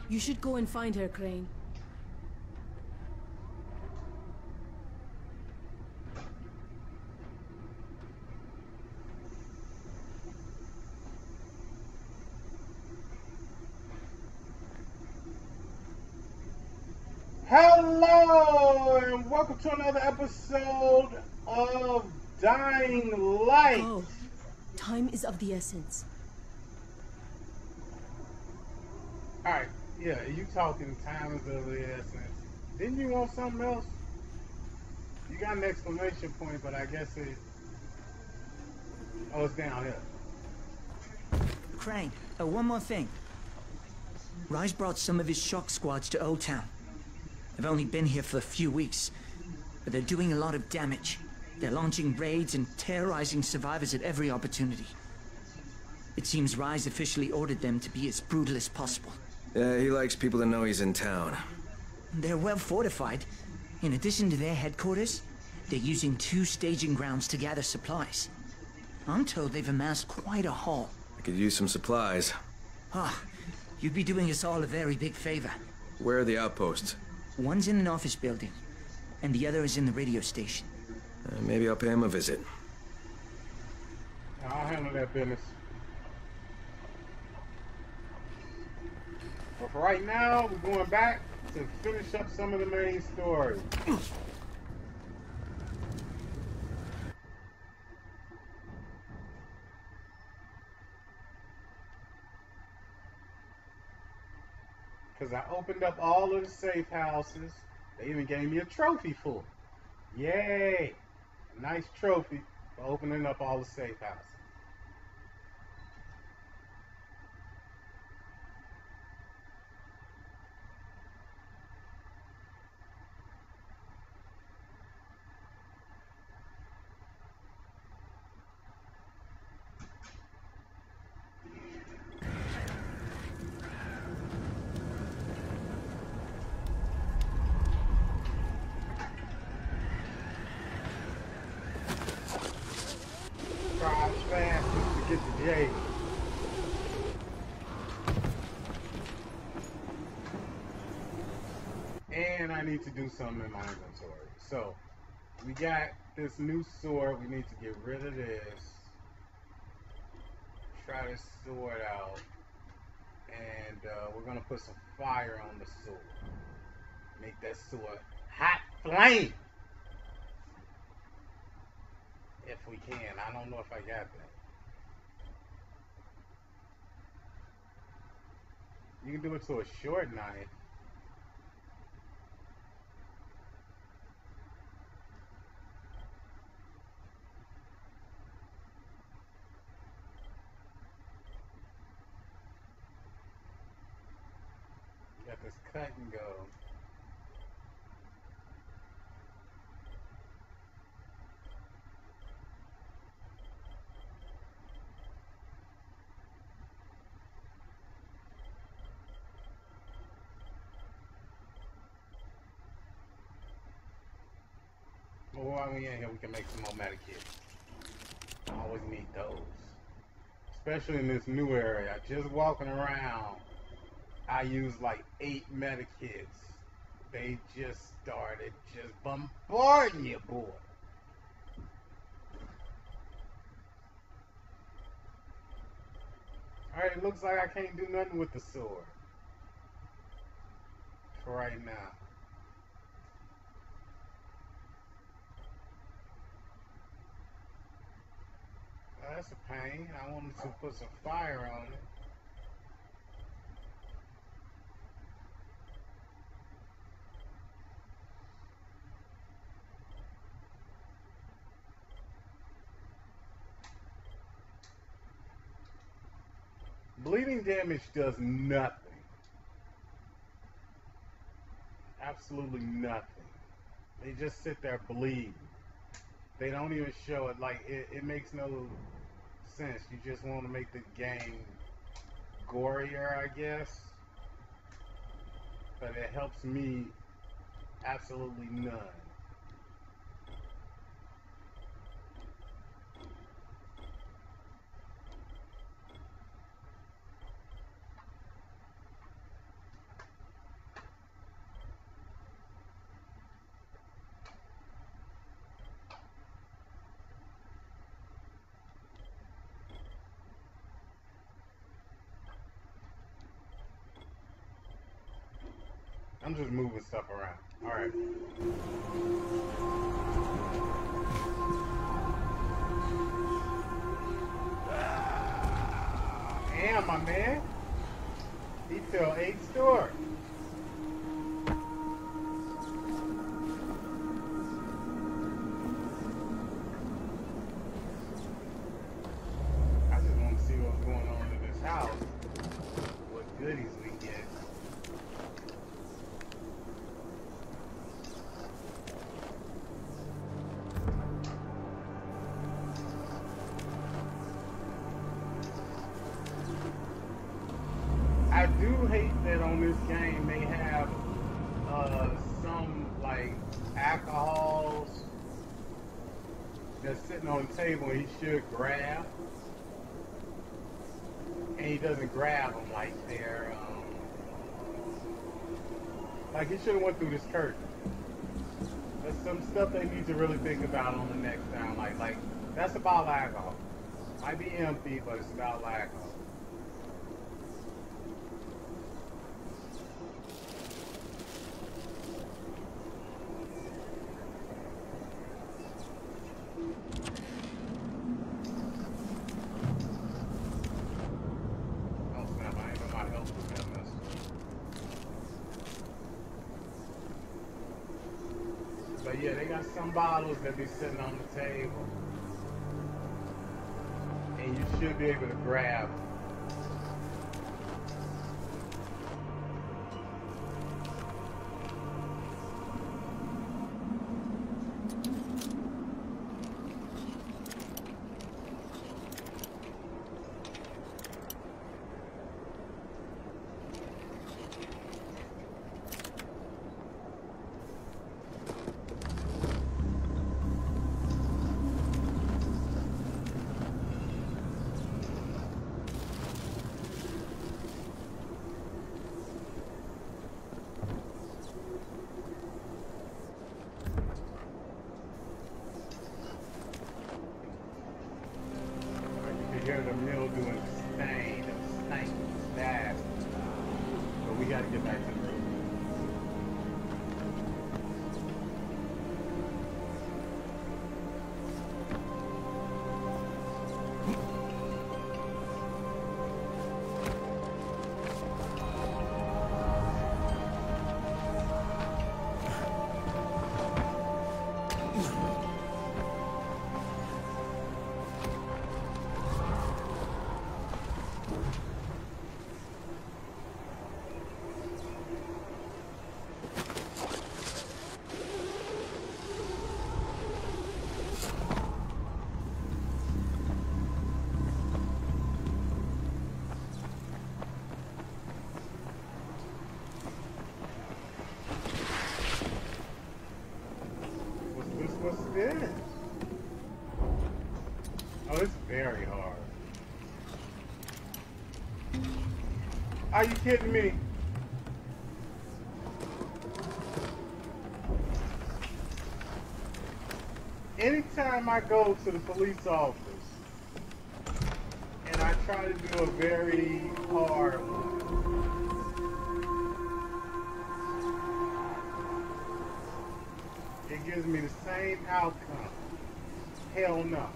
You should go and find her, Crane. Hello, and welcome to another episode of Dying Light. Go. Time is of the essence. Alright, yeah, you talking time is of the essence. Didn't you want something else? You got an exclamation point, but I guess it... Oh, it's down here. Crane, one more thing. Rise brought some of his shock squads to Old Town. They've only been here for a few weeks, but they're doing a lot of damage. They're launching raids and terrorizing survivors at every opportunity. It seems Rise officially ordered them to be as brutal as possible. Yeah, he likes people to know he's in town. They're well fortified. In addition to their headquarters, they're using 2 staging grounds to gather supplies. I'm told they've amassed quite a haul. I could use some supplies. Ah, you'd be doing us all a very big favor. Where are the outposts? One's in an office building, and the other is in the radio station. Maybe I'll pay him a visit. I'll handle that business. But for right now, we're going back to finish up some of the main story. Because I opened up all of the safe houses. They even gave me a trophy for it. Yay! A nice trophy for opening up all the safe houses. Drive fast to get to jail. And I need to do something in my inventory. So, we got this new sword. We need to get rid of this. Try this sword out. And we're going to put some fire on the sword. Make that sword hot flame. If we can. I don't know if I got that. You can do it to a short knife. Got this cut and go. Well, while we in here, we can make some more medikits. I always need those. Especially in this new area. Just walking around, I use like 8 medikits. They just started just bombarding you, boy. Alright, it looks like I can't do nothing with the sword. For right now. That's a pain. I wanted to put some fire on it. Bleeding damage does nothing. Absolutely nothing. They just sit there bleeding. They don't even show it. Like, it makes no sense. You just want to make the game gorier, I guess. But it helps me absolutely none. I'm just moving stuff around. Alright. Damn, my man. He fell 8 stories. I just want to see what's going on in this house. What goodies we get. I do hate that on this game they have some like alcohols that's sitting on the table and he should grab, and he doesn't grab them like they're like he should have went through this curtain. There's some stuff they need to really think about on the next time. Like that's about alcohol. Might be empty, but it's about alcohol. But yeah, they got some bottles that be sitting on the table, and you should be able to grab them. Hear the mill doing stain, fast. But we gotta get back to the road. What's this? Oh, it's very hard. Are you kidding me? Anytime I go to the police office and I try to do a very hard one, it gives me the same outcome. Hell no.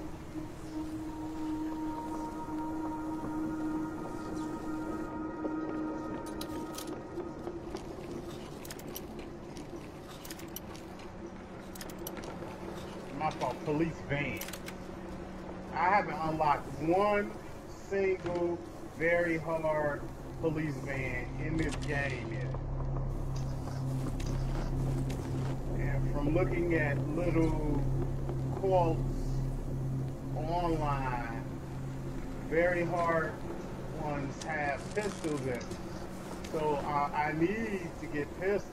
My fault, police van. I haven't unlocked one single very hard police van in this game yet. From looking at little quotes online, very hard ones have pistols in them. So I need to get pistols.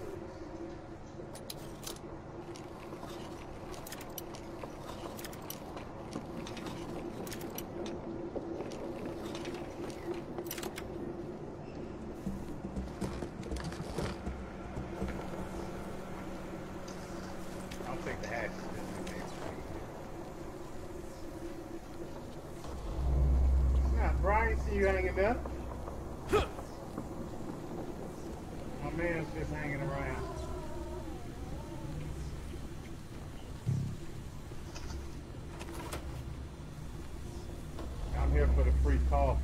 Brian, see you hanging there. My man's just hanging around. I'm here for the free coffee.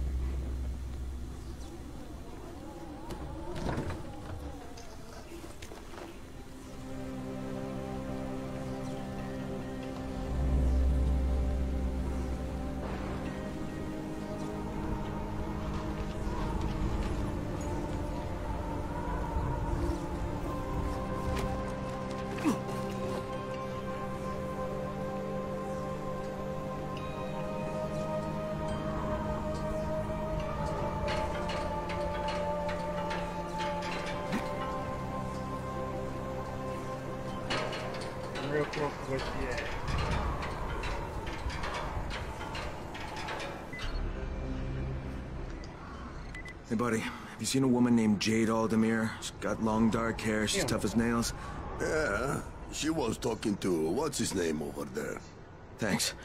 Real close to where she at. Hey, buddy. Have you seen a woman named Jade Aldemir? She's got long dark hair. She's tough as nails. Yeah, she was talking to what's his name over there. Thanks.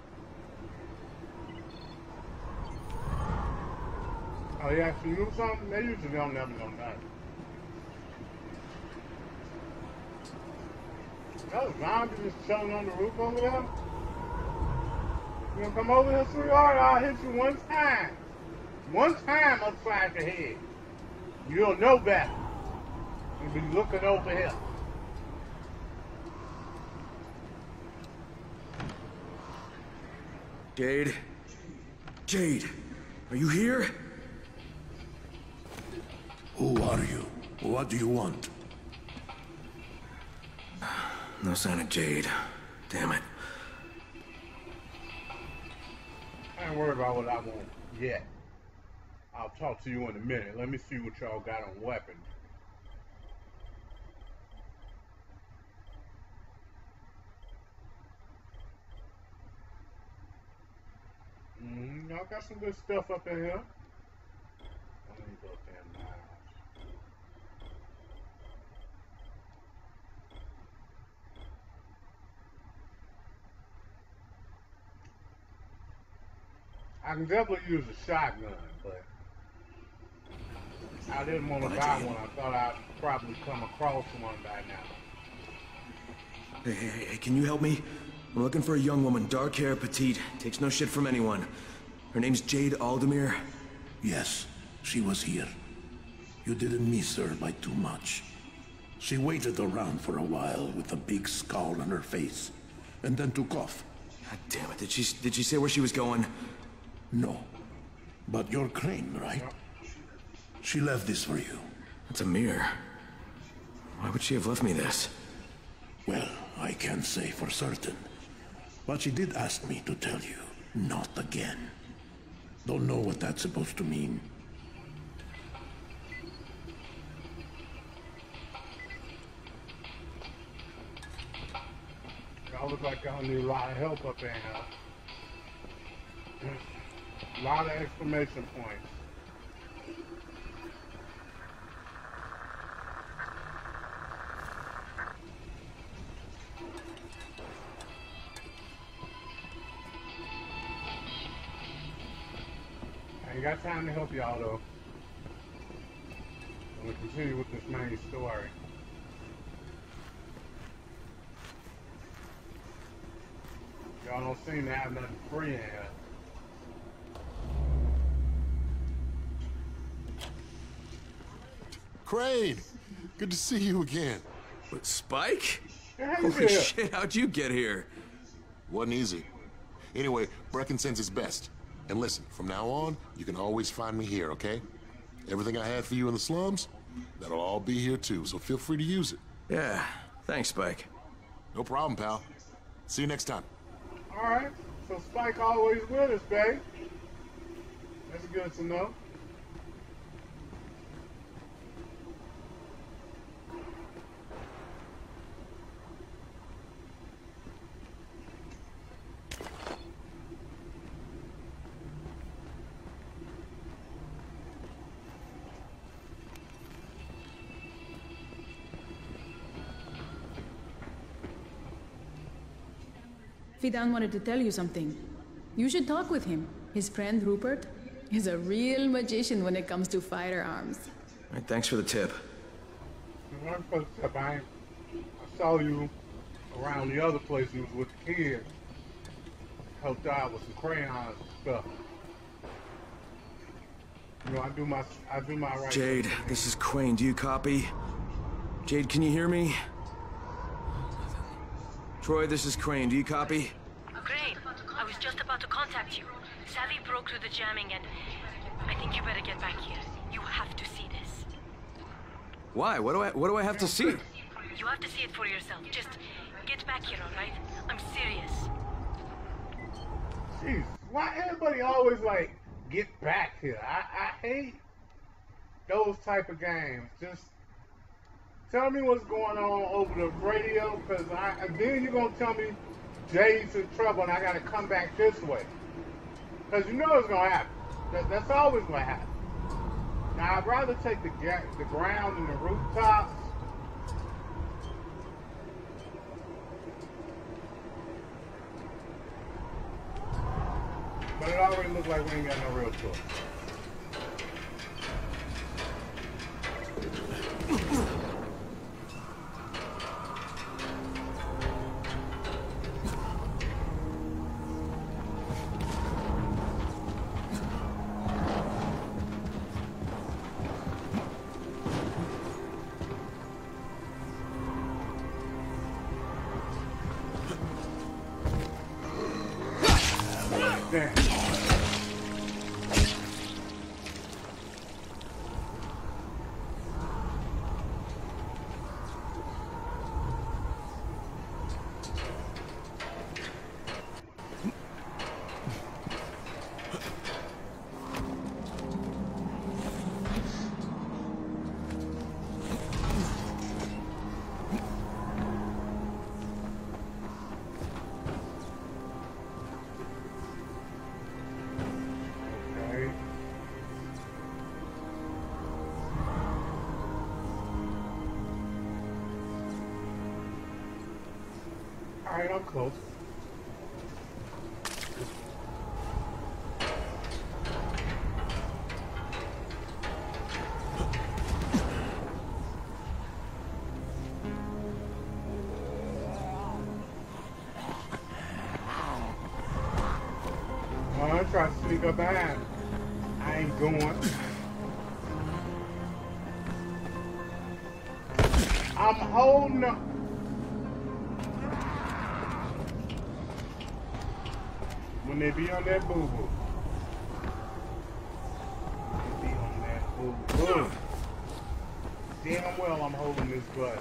Oh yeah, she knew something? They usually don't never know that. Oh, zombie just chilling on the roof over there? You gonna come over here, sweetheart? I'll hit you one time. One time upside the head. You'll know better. You'll be looking over here. Jade? Jade, are you here? Who are you? What do you want? No sign of Jade. Damn it. I ain't worried about what I want yet. I'll talk to you in a minute. Let me see what y'all got on weapons. Y'all got some good stuff up in here. Let me go damn miles. I can definitely use a shotgun, but I didn't want to buy one. I thought I'd probably come across one by now. Hey, can you help me? I'm looking for a young woman, dark hair, petite, takes no shit from anyone. Her name's Jade Aldemir. Yes, she was here. You didn't miss her by too much. She waited around for a while with a big scowl on her face, and then took off. God damn it, did she say where she was going? No. But you're Crane, right? She left this for you. That's a mirror. Why would she have left me this? Well, I can't say for certain. But she did ask me to tell you, not again. Don't know what that's supposed to mean. Y'all look like y'all need a lot of help up in here. A lot of exclamation points. I ain't got time to help y'all though. I'm gonna continue with this main story. Y'all don't seem to have nothing free in here. Crane! Good to see you again. What, Spike? Hey, how you Holy feel? shit, how'd you get here? Wasn't easy. Anyway, Brecken sends his best. And listen, from now on, you can always find me here, okay? Everything I had for you in the slums, that'll all be here too, so feel free to use it. Yeah, thanks, Spike. No problem, pal. See you next time. Alright, so Spike always with us, babe. That's good to know. Fidan wanted to tell you something. You should talk with him. His friend Rupert is a real magician when it comes to firearms. All right, thanks for the tip. One first step, I saw you around the other place you was with the kids. Helped out with some crayons and stuff. You know, I do my right. Jade, this is Quayne. Do you copy? Jade, can you hear me? Troy, this is Quayne. Do you copy? Great. I was just about to contact you. Savvy broke through the jamming and I think you better get back here. You have to see this. Why? What do I have to see? You have to see it for yourself. Just get back here, alright? I'm serious. Jeez, why everybody always like get back here? I hate those type of games. Just tell me what's going on over the radio, cause then you're gonna tell me Jade's in trouble and I gotta come back this way. Cause you know it's gonna happen. That's always gonna happen. Now I'd rather take the ground and the rooftops. But it already looks like we ain't got no real choice. Damn. Alright, I'm close. I'm trying to sneak up behind. I ain't going. I'm holding up. When they be on that boo-boo. They be on that boo-boo. Damn well I'm holding this button.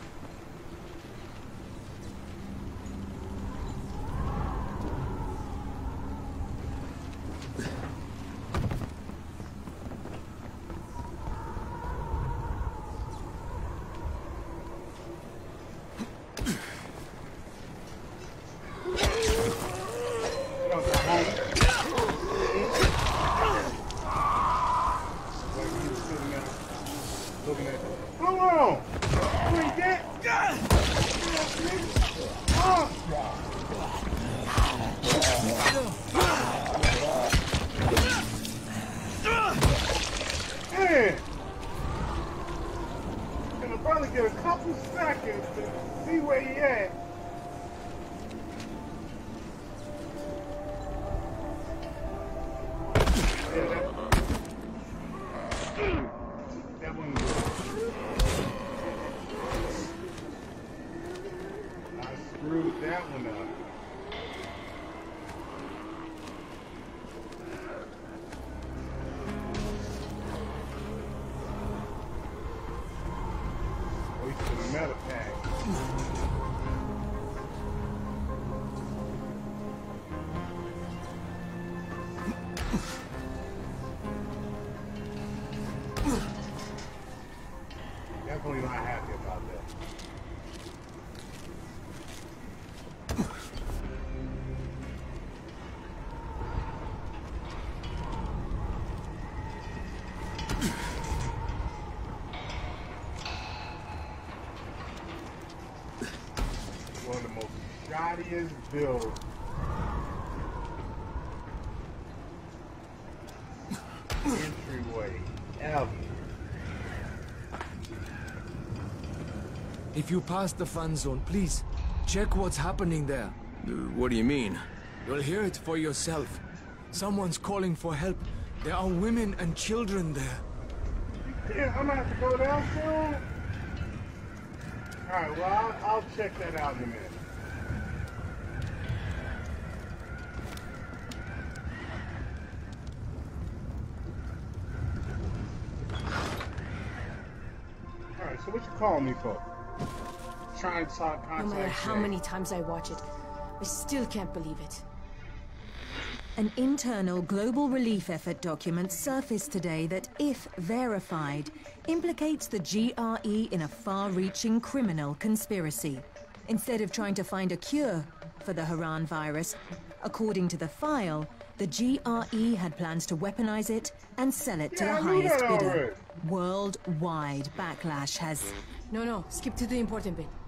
Get a couple seconds to see where he at. That one good. I screwed that one up. Metal pack. Definitely not happy about that. One of the most shoddiest builds entryway ever. If you pass the fan zone, please, check what's happening there. What do you mean? You'll hear it for yourself. Someone's calling for help. There are women and children there. Yeah, I'm gonna have to go down soon. Alright, well, I'll check that out in a minute. Alright, so what you calling me for? Trying to talk contact. No matter how many times I watch it, I still can't believe it. An internal global relief effort document surfaced today that, if verified, implicates the GRE in a far-reaching criminal conspiracy. Instead of trying to find a cure for the Haran virus, according to the file, the GRE had plans to weaponize it and sell it to the highest bidder. Worldwide backlash has... No, skip to the important bit.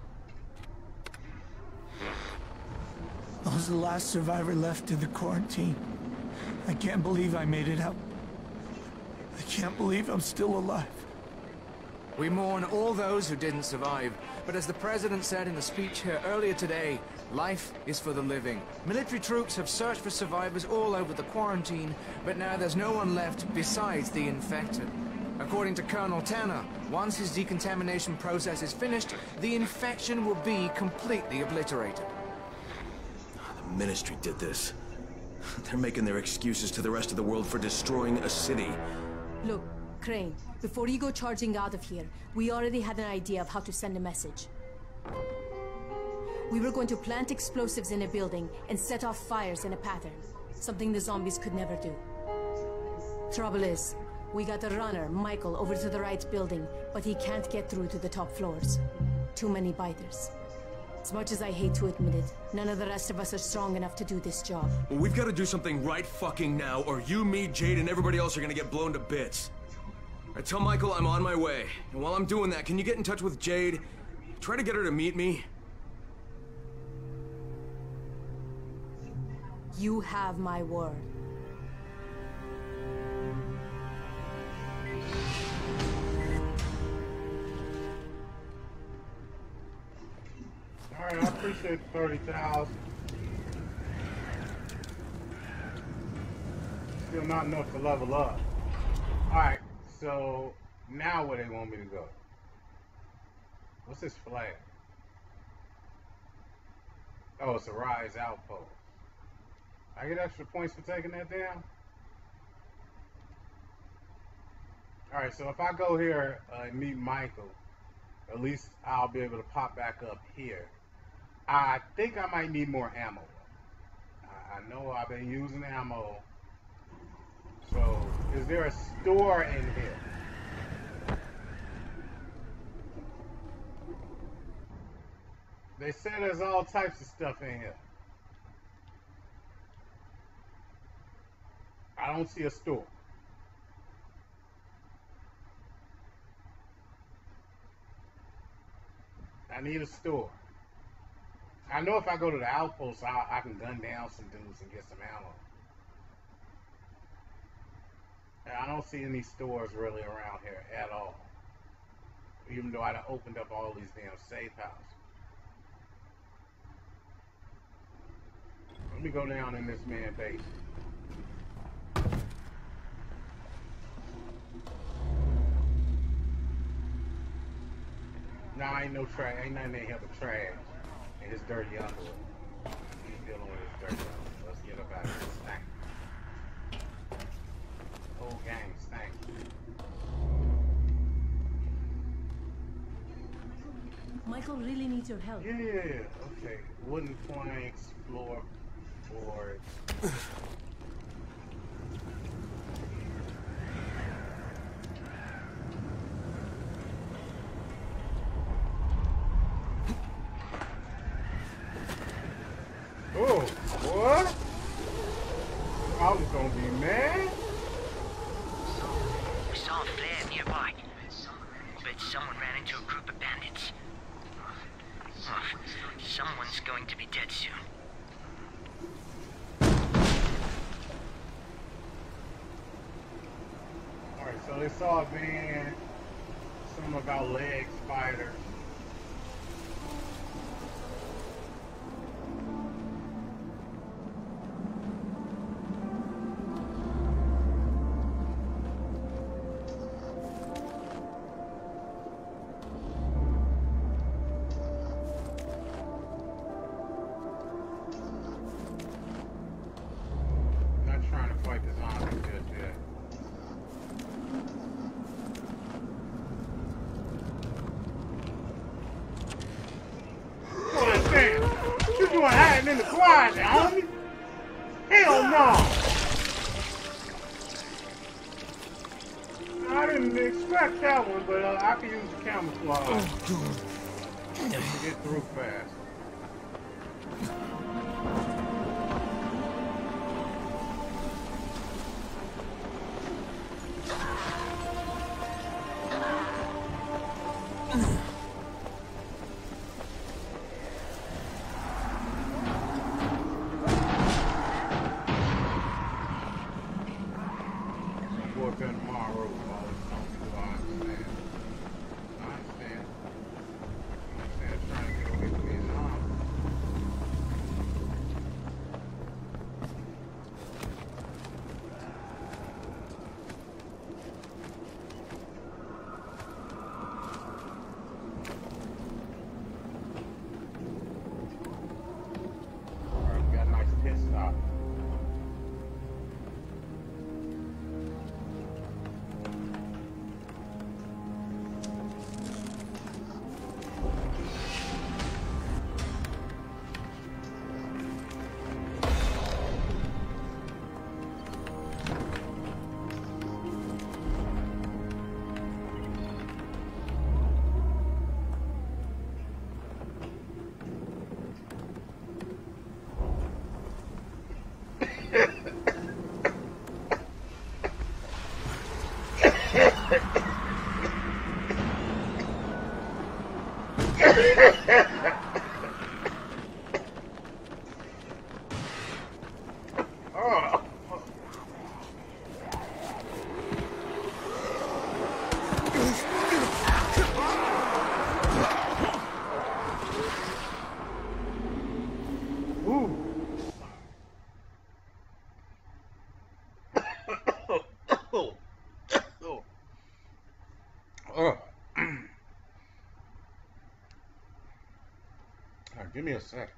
I was the last survivor left in the quarantine. I can't believe I made it out. I can't believe I'm still alive. We mourn all those who didn't survive, but as the President said in a speech here earlier today, life is for the living. Military troops have searched for survivors all over the quarantine, but now there's no one left besides the infected. According to Colonel Tanner, once his decontamination process is finished, the infection will be completely obliterated. The Ministry did this. They're making their excuses to the rest of the world for destroying a city. Look, Crane, before you go charging out of here, we already had an idea of how to send a message. We were going to plant explosives in a building and set off fires in a pattern. Something the zombies could never do. Trouble is, we got the runner, Michael, over to the right building, but he can't get through to the top floors. Too many biters. As much as I hate to admit it, none of the rest of us are strong enough to do this job. Well, we've got to do something right fucking now, or you, me, Jade, and everybody else are gonna get blown to bits. I tell Michael I'm on my way, and while I'm doing that, can you get in touch with Jade? Try to get her to meet me. You have my word. Alright, I appreciate the 30,000. Still not enough to level up. Alright, so now where they want me to go? What's this flag? Oh, it's a Rise outpost. I get extra points for taking that down? Alright, so if I go here and meet Michael, at least I'll be able to pop back up here. I think I might need more ammo. I know I've been using ammo. So, is there a store in here? They say there's all types of stuff in here. I don't see a store. I need a store. I know if I go to the outpost, I can gun down some dudes and get some ammo. And I don't see any stores really around here at all. Even though I done opened up all these damn safe houses. Let me go down in this man's base. Nah, ain't no trash. Ain't nothing in here but trash. And his dirty underwear. He's dealing with his dirty underwear. Let's get up out of here. Stank. Whole gang stank. Michael really needs your help. Yeah. Okay. Wooden planks, floorboards. Oh, what? I was gonna be mad. We saw a flare nearby. I bet someone ran into a group of bandits. Oh, someone's going to be dead soon. Alright, so they saw a van, something about leg spiders. in the closet, homie. Hell no. I didn't expect that one, but I can use the camouflage. Oh, God. To get through fast. Give me a sec.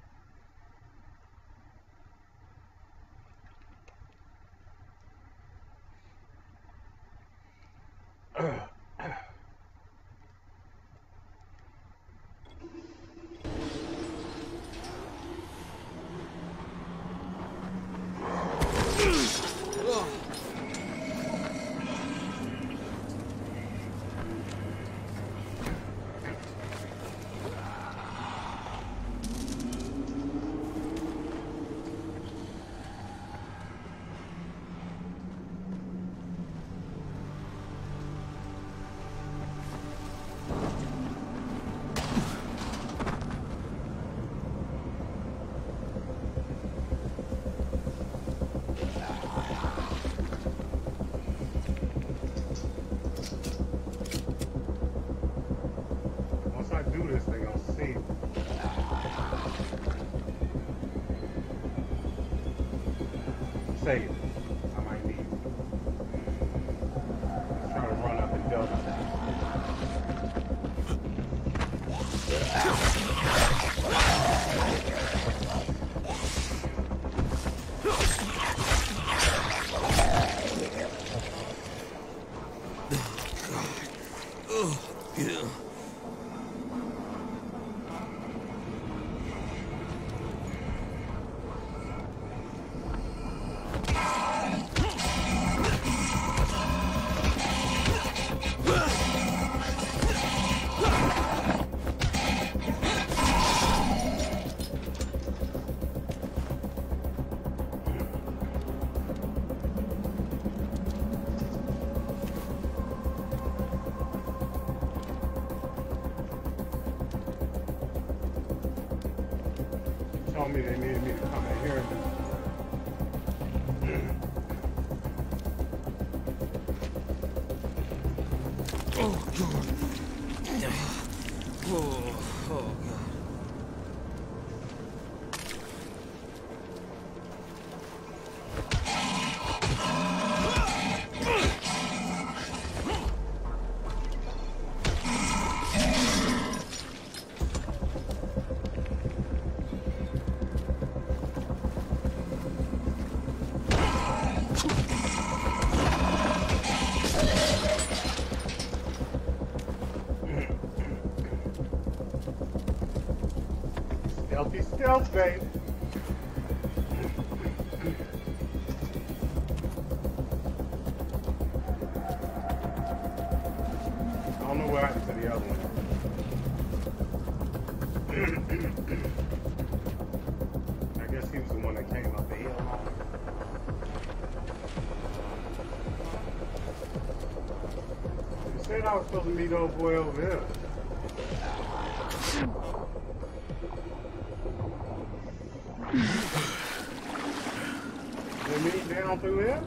Save it. I might need it. Let's try to run up and double. Oh, yeah. Told me they needed me to come in here and do. Oh, God. Oh, oh, God. Stealthy stealth, babe. what happened to the other one. I guess he was the one that came up the hill. You said I was supposed to meet old boy over there. They meet down through here?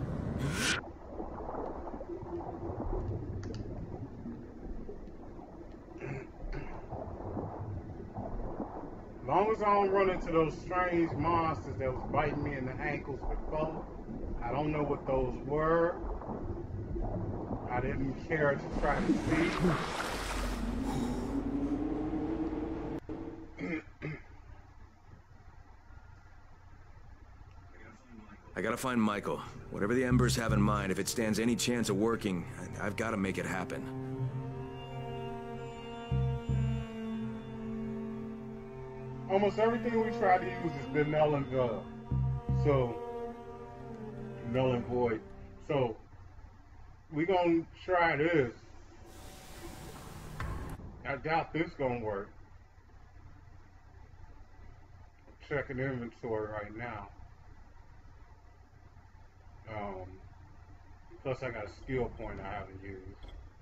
As long as I don't run into those strange monsters that was biting me in the ankles before, I don't know what those were. I didn't care to try to see. I gotta find Michael. Whatever the Embers have in mind, if it stands any chance of working, I've gotta make it happen. Almost everything we try to use has been null and void. Null and void. So, we gonna try this. I doubt this gonna work. I'm checking inventory right now. Plus I got a skill point I haven't used.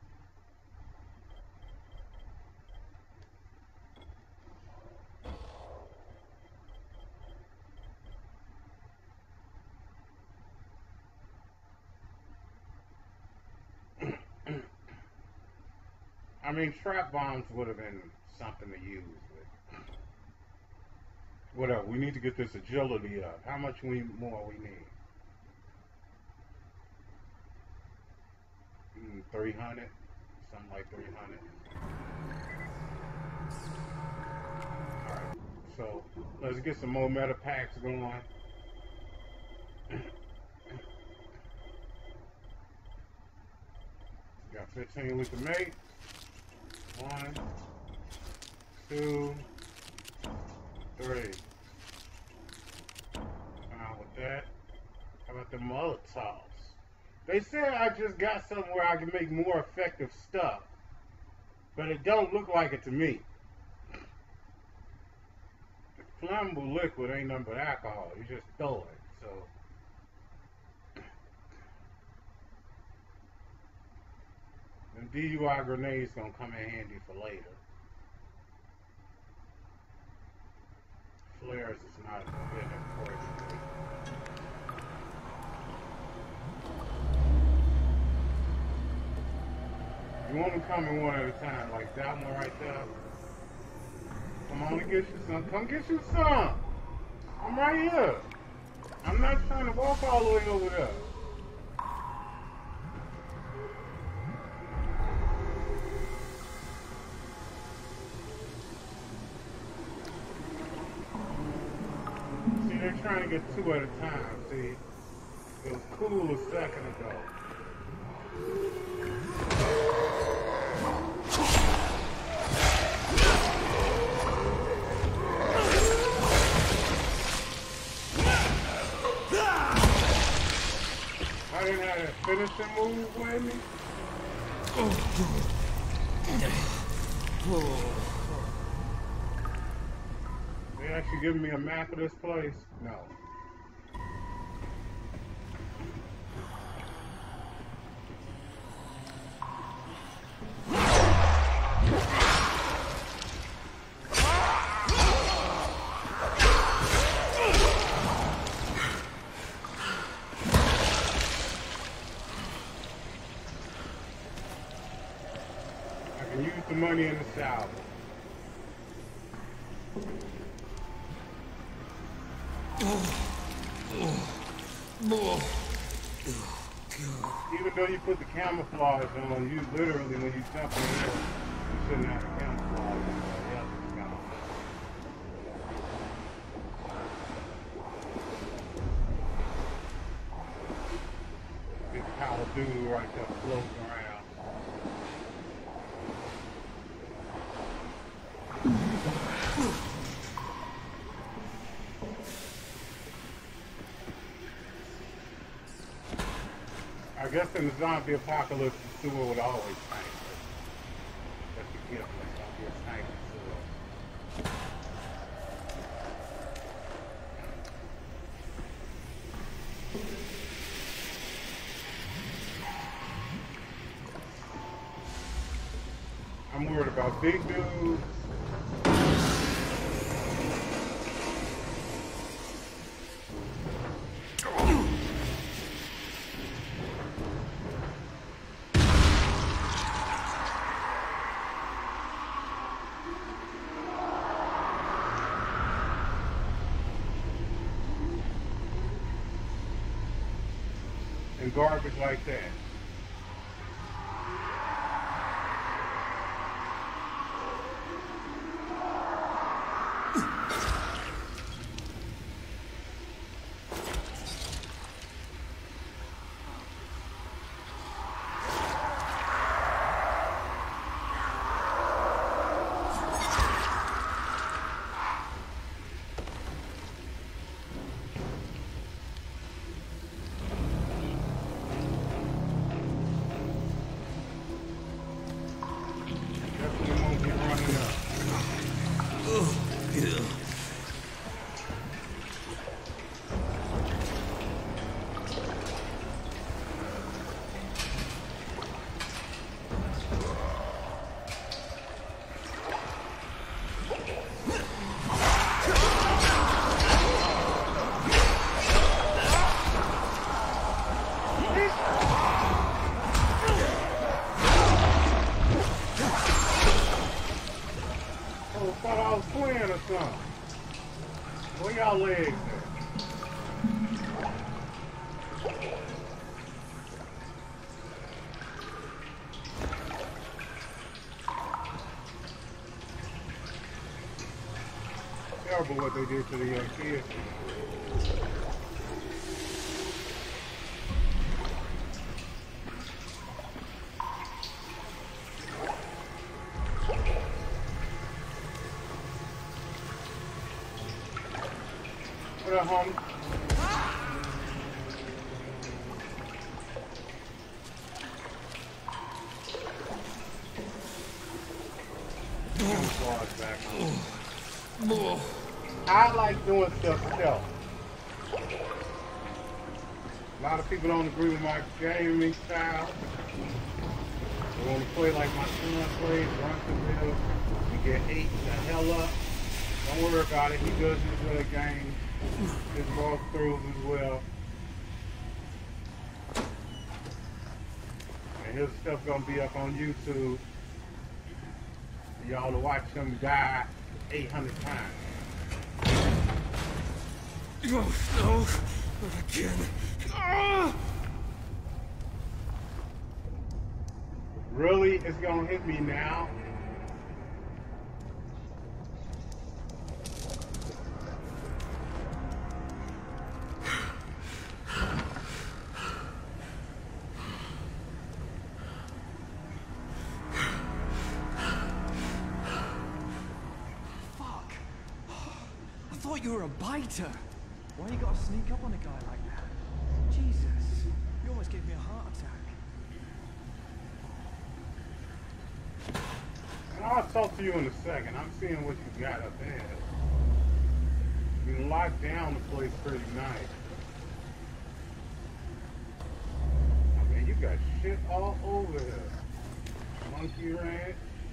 I mean, trap bombs would have been something to use with. Whatever, we need to get this agility up. How much more we need? 300, something like 300. Alright, so let's get some more meta packs going. Got 15 we can make. 1, 2, 3. Out with that. How about the Molotovs? They said I just got something where I can make more effective stuff, but it don't look like it to me. Flammable liquid ain't nothing but alcohol. You just throw it. So them DUI grenades gonna come in handy for later. Flares is not good for it. You want them coming one at a time, like that one right there. Come on and get you some. Come get you some. I'm right here. I'm not trying to walk all the way over there. See, they're trying to get 2 at a time. See, it was cool a second ago. I didn't have that finishing move with me. They actually giving me a map of this place? No. Use the money in the salve. Even though you put the camouflage on, you literally, when you jump in here, you shouldn't have the camouflage on. Yeah, it's gone. Big Call of Duty right there floating around. I guess in the zombie apocalypse, the sewer would always change. That's the gift. That's gonna be a sniper sword. I'm worried about big dudes. And garbage like that. Where y'all legs at? Terrible what they did to the young kids. What up, homie? I like doing stuff stealth. A lot of people don't agree with my gaming style. They want to play like my son plays, run the middle, and get ate the hell up. Don't worry about it. He does enjoy the game. His walkthroughs as well. And his stuff gonna be up on YouTube. Y'all to watch him die 800 times. Oh, no, not again. Really? It's gonna hit me now? You were a biter. Why you gotta sneak up on a guy like that? Jesus, you almost gave me a heart attack. And I'll talk to you in a second. I'm seeing what you got up there. You locked down the place pretty nice. I mean, you got shit all over here. Monkey Ranch.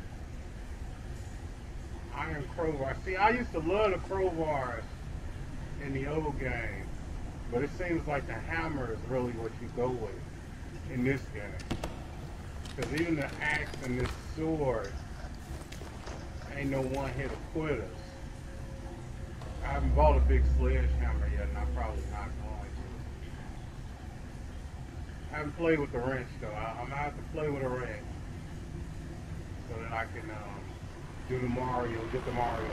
Iron crowbar. See, I used to love the crowbars in the old game, but it seems like the hammer is really what you go with in this game. Because even the axe and this sword ain't no one-hit quitters. I haven't bought a big sledgehammer yet, and I'm probably not going to. I haven't played with the wrench though. I'm gonna have to play with a wrench so that I can do the Mario, get the Mario.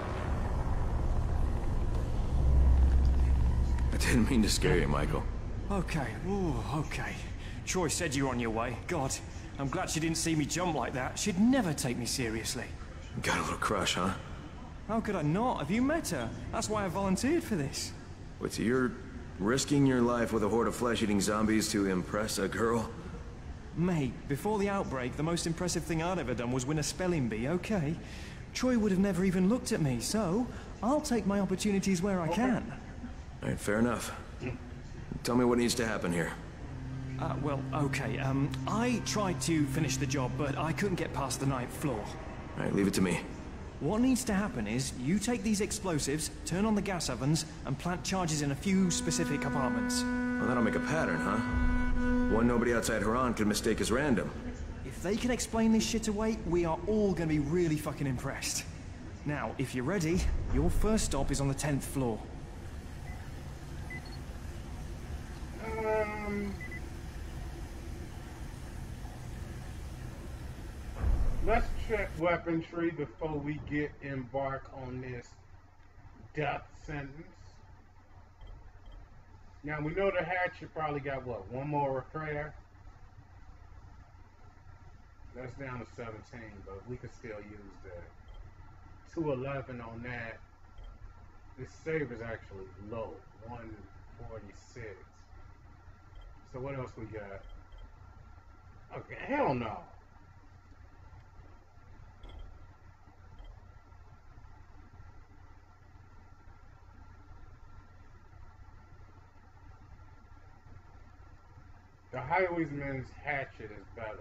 I didn't mean to scare you, Michael. Okay, ooh, okay. Troy said you were on your way. God, I'm glad she didn't see me jump like that. She'd never take me seriously. Got a little crush, huh? How could I not? Have you met her? That's why I volunteered for this. Wait, so you're risking your life with a horde of flesh-eating zombies to impress a girl? Mate, before the outbreak, the most impressive thing I'd ever done was win a spelling bee, okay? Troy would have never even looked at me, so I'll take my opportunities where I can. All right, fair enough. Tell me what needs to happen here. Well, okay, I tried to finish the job, but I couldn't get past the 9th floor. All right, leave it to me. What needs to happen is, you take these explosives, turn on the gas ovens, and plant charges in a few specific apartments. Well, that'll make a pattern, huh? One nobody outside Haran could mistake as random. If they can explain this shit away, we are all gonna be really fucking impressed. Now, if you're ready, your first stop is on the 10th floor. Let's check weaponry before we embark on this death sentence. Now we know the hatchet probably got what, one more repair? That's down to 17, but we could still use that. 211 on that. This save is actually low, 146. So what else we got? Okay, hell no. The highwayman's hatchet is better.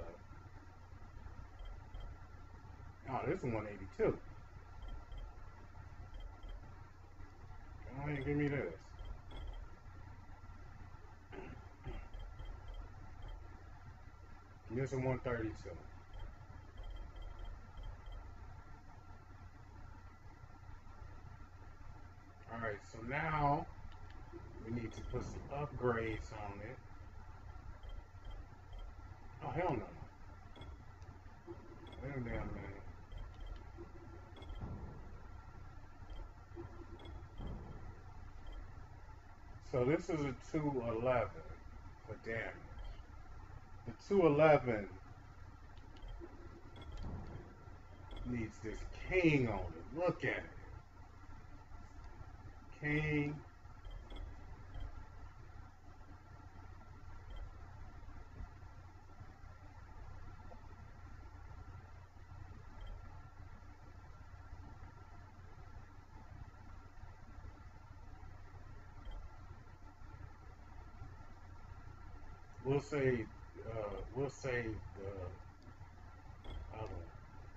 Oh, this is 182. Go ahead and give me this. This is 132. Alright, so now we need to put some upgrades on it. Oh, hell no. Wait a damn minute. So this is a 211 for damage. The 211 needs this king on it. Look at it. King. We'll save the other one.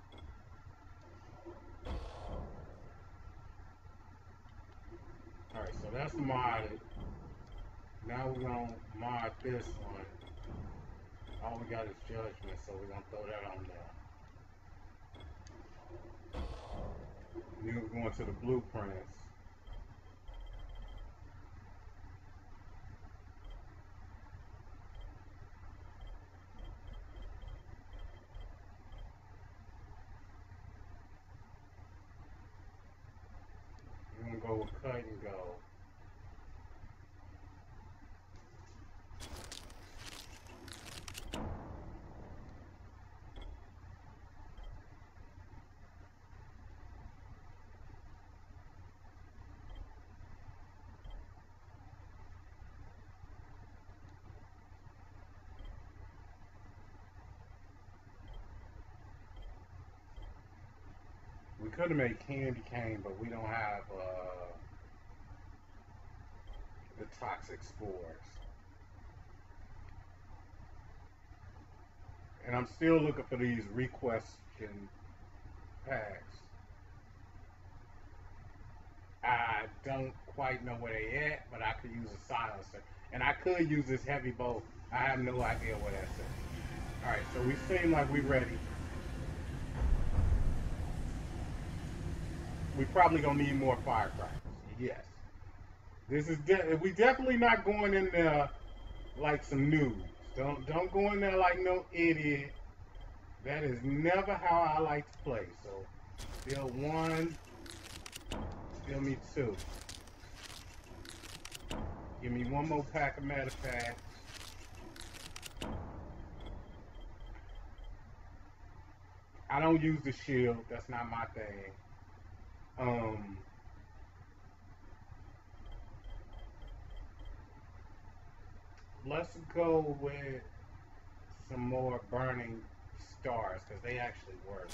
Alright, so that's modded. Now we're gonna mod this one. All we got is judgment, so we're gonna throw that on there. Then we're going to the blueprints. Go with cut and go. We could have made candy cane, but we don't have the toxic spores. And I'm still looking for these requestion packs. I don't quite know where they at, but I could use a silencer. And I could use this heavy bolt. I have no idea where that's at. Alright, so we seem like we're ready. We probably gonna need more firecrackers. Yes. This is we definitely not going in there like some noobs. Don't go in there like no idiot. That is never how I like to play. So steal one, steal me two. Give me one more pack of metapacks. I don't use the shield. That's not my thing. Let's go with some more burning stars, because they actually work.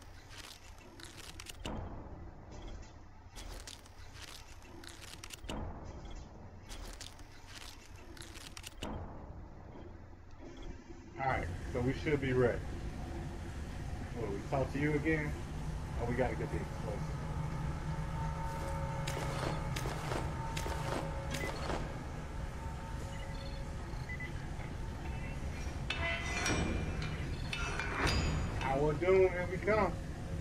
Alright, so we should be ready. Will we talk to you again? Or we gotta get the explosive? Our doom, here we come.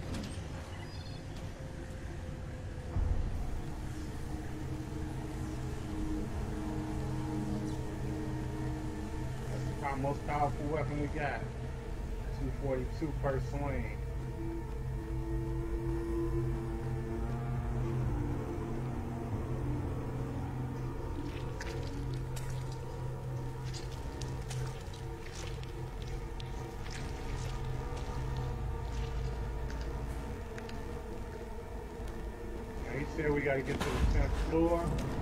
That's the most powerful weapon we got. 242 per swing. Now he said we gotta get to the 10th floor.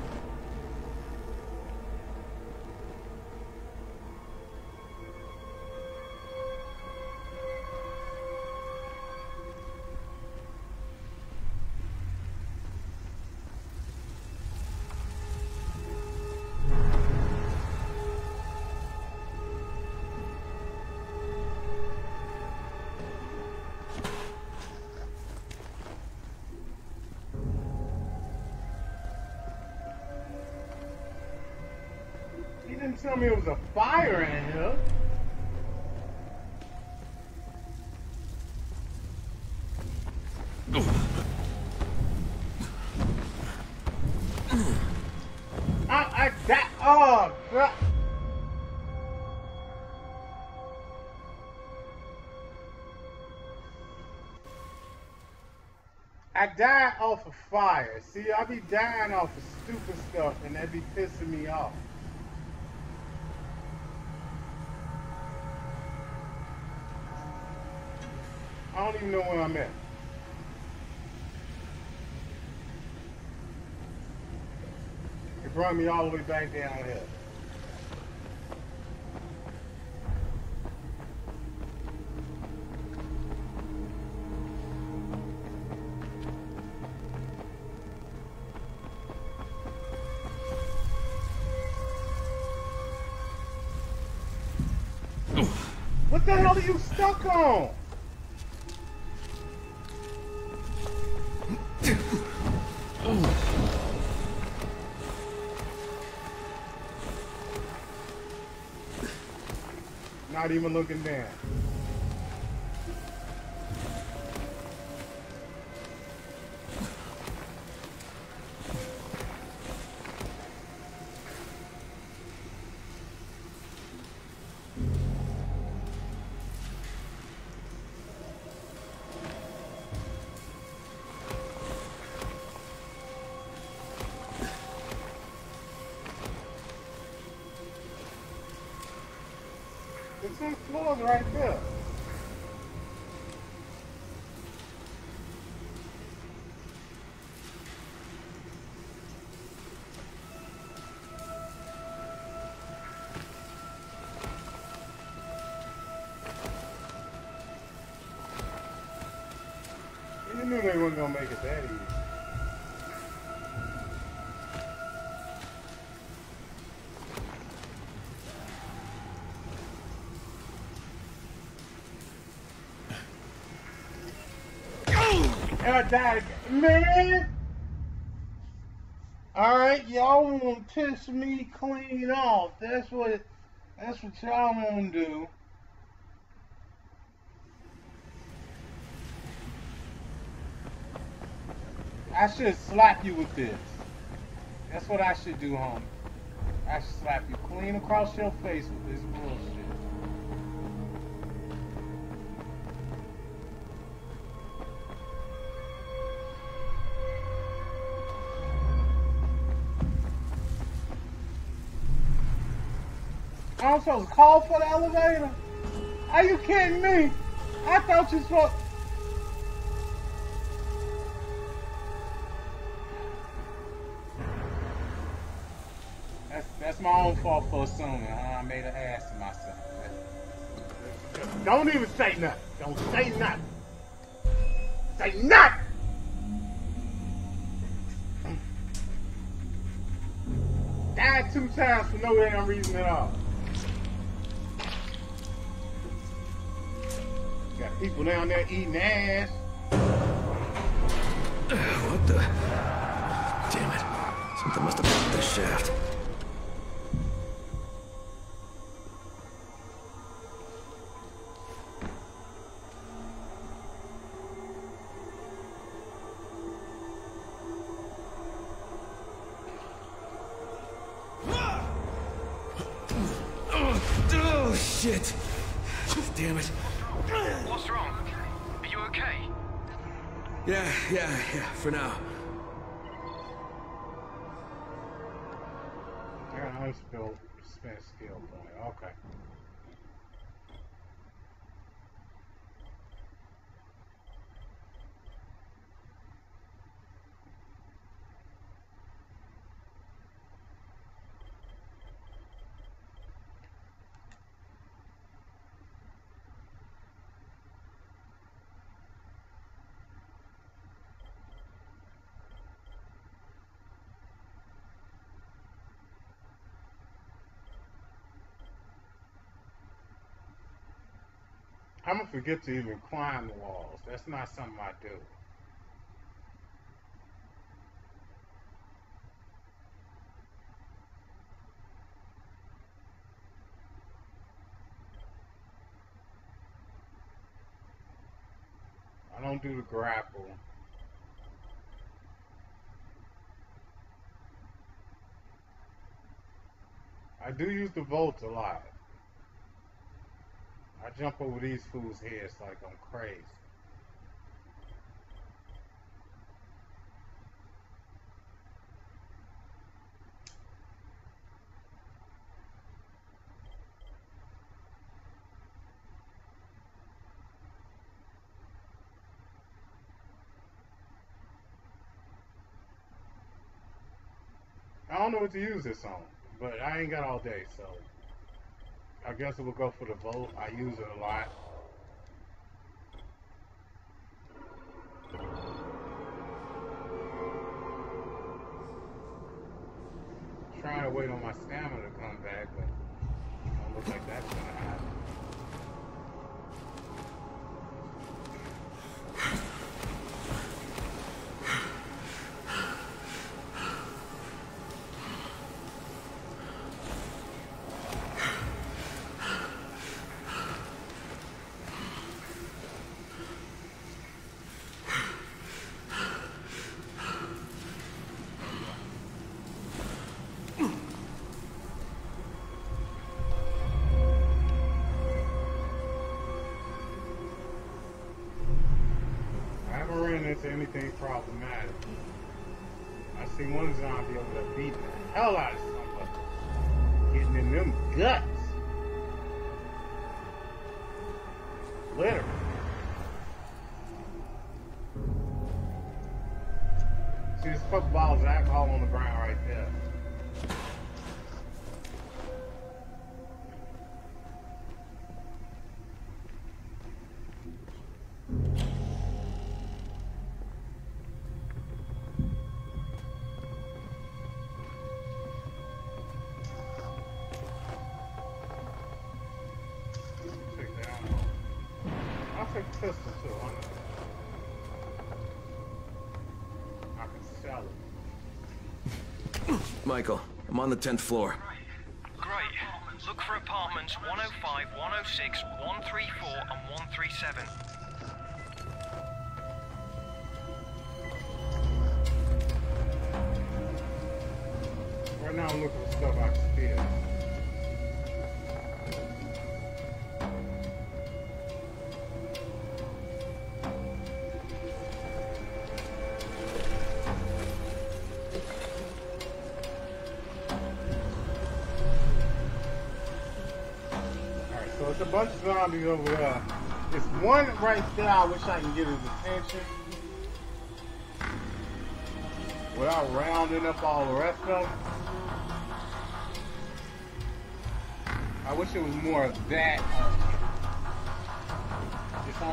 He didn't tell me it was a fire in here. I died off of fire. See, I be dying off of stupid stuff, and that be pissing me off. I don't even know where I'm at. It brought me all the way back down here. What the hell are you stuck on? Not even looking down. The 10th floor is right there. You knew they weren't gonna make it that easy. I died, man. All right, y'all want to piss me clean off. That's what y'all want to do. I should slap you with this. That's what I should do, homie. I should slap you clean across your face with this bullshit. I'm supposed to call for the elevator? Are you kidding me? I thought you supposed... That's my own fault for assuming, huh? I made an ass of myself. Don't even say nothing. Don't say nothing. Say nothing! Died 2 times for no damn reason at all. Got people down there eating ass. What the? Damn it. Something must have blocked this shaft. Oh, shit. Damn it. What's wrong? Are you okay? Yeah, for now. I got an unspent skill point. Okay. I'm gonna forget to even climb the walls. That's not something I do. I don't do the grapple. I do use the vault a lot. I jump over these fools' heads like I'm crazy. I don't know what to use this on, but I ain't got all day, so I guess we'll go for the vote. I use it a lot. Trying to wait on my stamina to come back, but it don't look like that's gonna happen. Into anything problematic. I see one zombie over there beating the hell out of somebody, getting in them guts. Literally. See, there's a couple bottles of alcohol on the ground right there. Michael, I'm on the 10th floor. Great. Look for apartments 105, 106, 134, and 137. Right now I'm looking for stuff I can steal. There's a bunch of zombies over there. There's one right there I wish I can get his attention without rounding up all the rest of them. I wish it was more of that.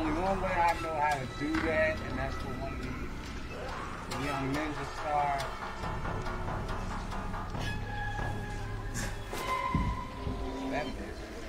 only one way I know how to do that, and that's for one of these young ninja stars. That bitch.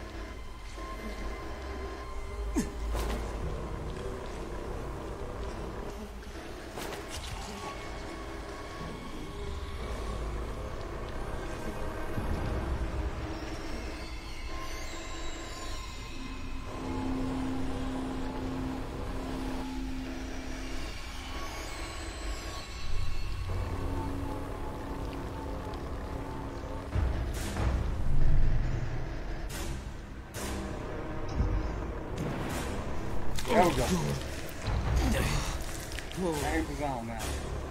There we go. Change is on now.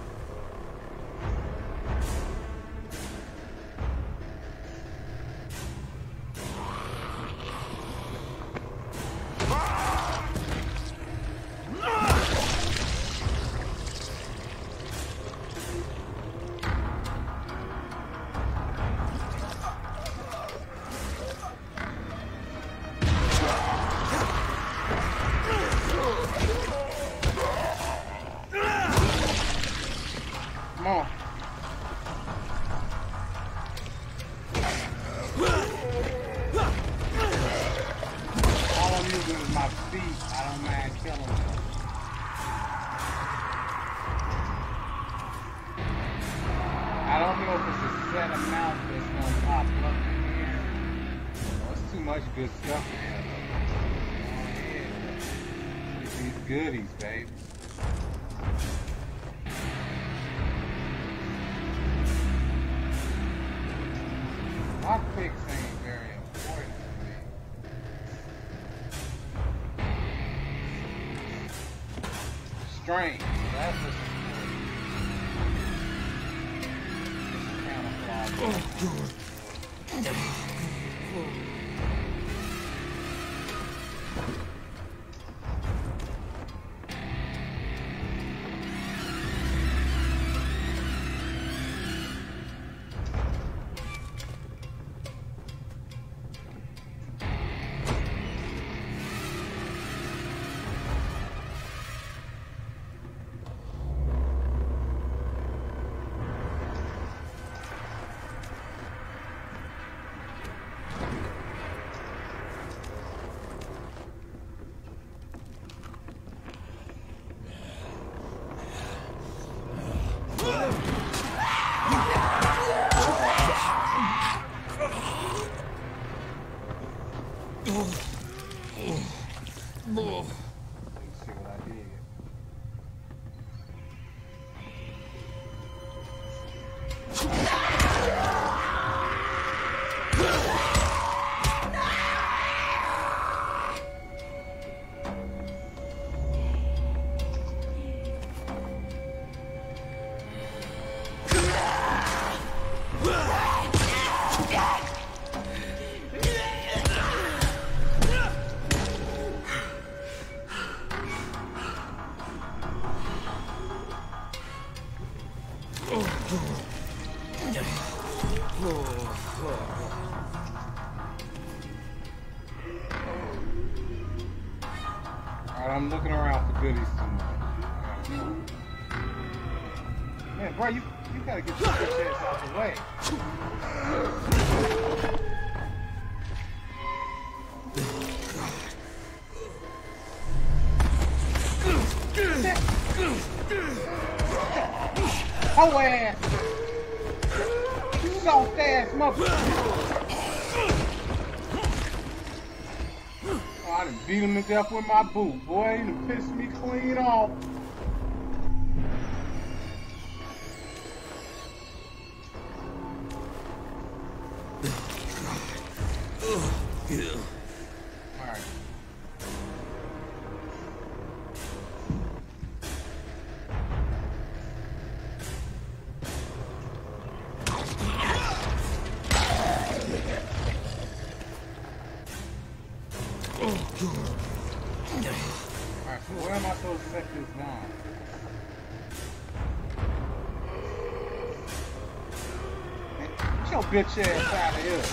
Come on. All I'm using is my feet. I don't mind killing them. I don't know if it's a set amount that's going to pop up in here. Oh, it's too much good stuff in here. Get these goodies, baby. Lockpicks ain't very important to me. Strength, that's what's important. Camouflage. I'm looking around for goodies too much. Man, bro, you gotta get your bitch ass out the way. Ho ass! Soft ass motherfucker! I done beat him to death with my boot, boy. He done pissed me clean off. Alright. Alright, so where am I supposed to set this bomb? Get your bitch ass out of here.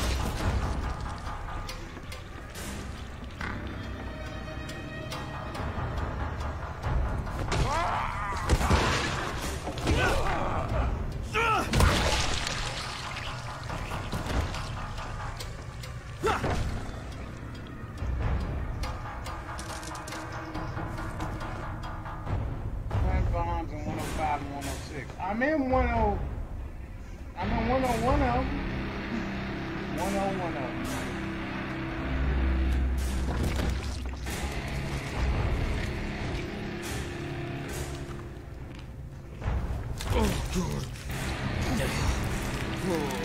I'm in 10. I'm in 101. 1010. Oh, God. Oh,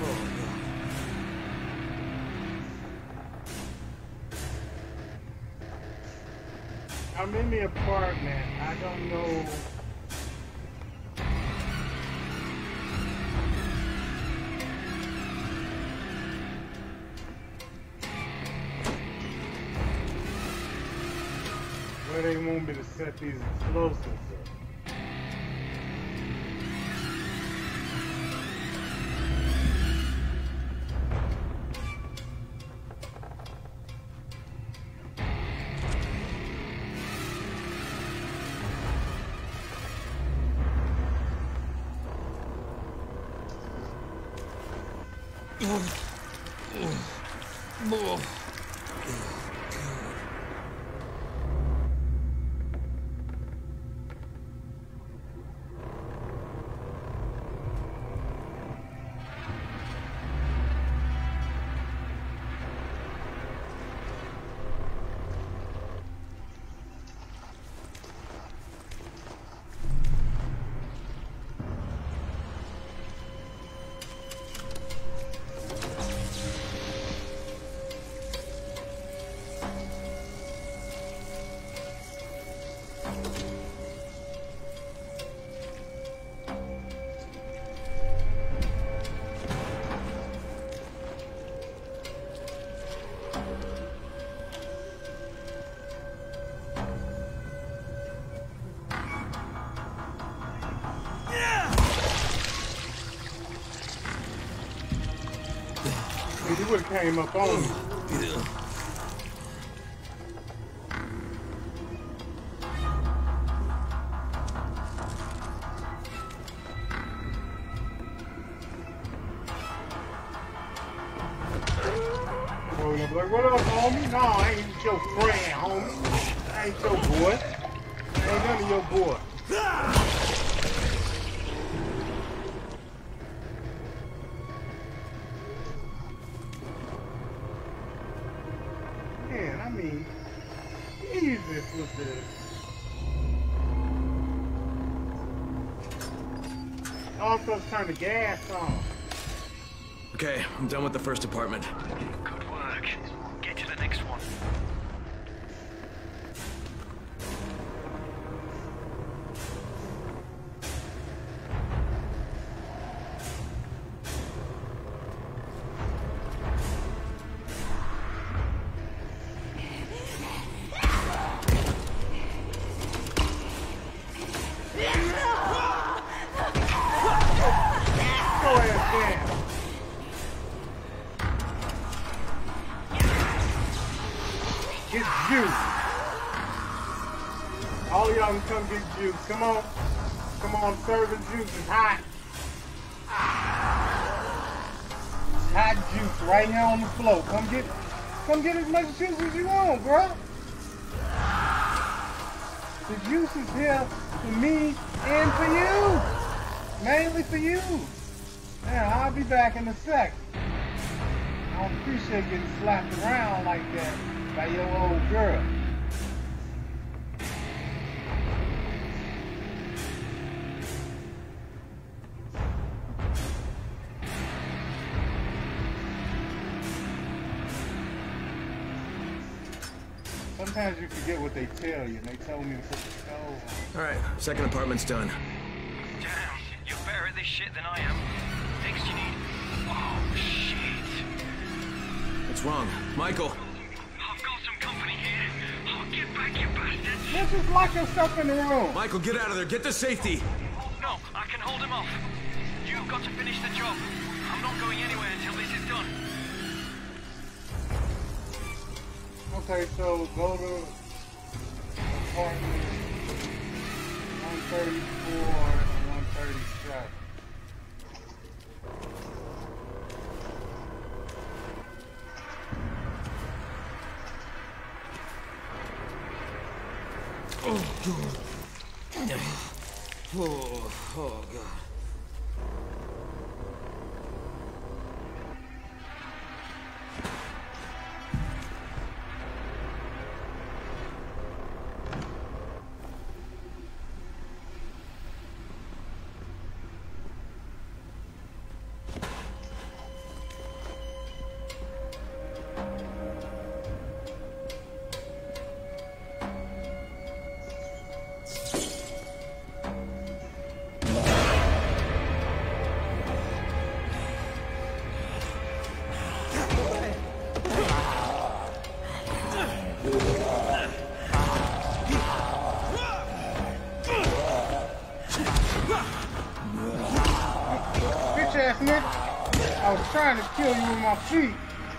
I'm in the apartment. I don't know. Where they want me to set these explosives up. He would have came up on me. Like, what up, homie? No, I ain't your friend, homie. I ain't your boy. I ain't none of your boy. Man, I mean, Jesus with this. All supposed to turn the gas on. Okay, I'm done with the first apartment. Good work. Get to the next one. Get juice. All y'all can come get juice. Come on. Come on, serving juice is hot. Hot juice right here on the floor. Come get as much juice as you want, bro. The juice is here for me and for you. Mainly for you. Yeah, I'll be back in a sec. I don't appreciate getting slapped around like that by your old girl. Sometimes you forget what they tell you, and they told me to put the stove on. Alright, second apartment's done. Damn, you're better at this shit than I am. Next you need... Oh, shit. What's wrong? Michael! I've got some company here. Oh, get back, you bastards. Let's just lock yourself in the room. Michael, get out of there. Get to safety. No, I can hold him off. You've got to finish the job. I'm not going anywhere until this is done. Okay, so go to apartment 134 and 137. Oh, God. Oh, God. Bitch ass nigga. I was trying to kill you with my feet.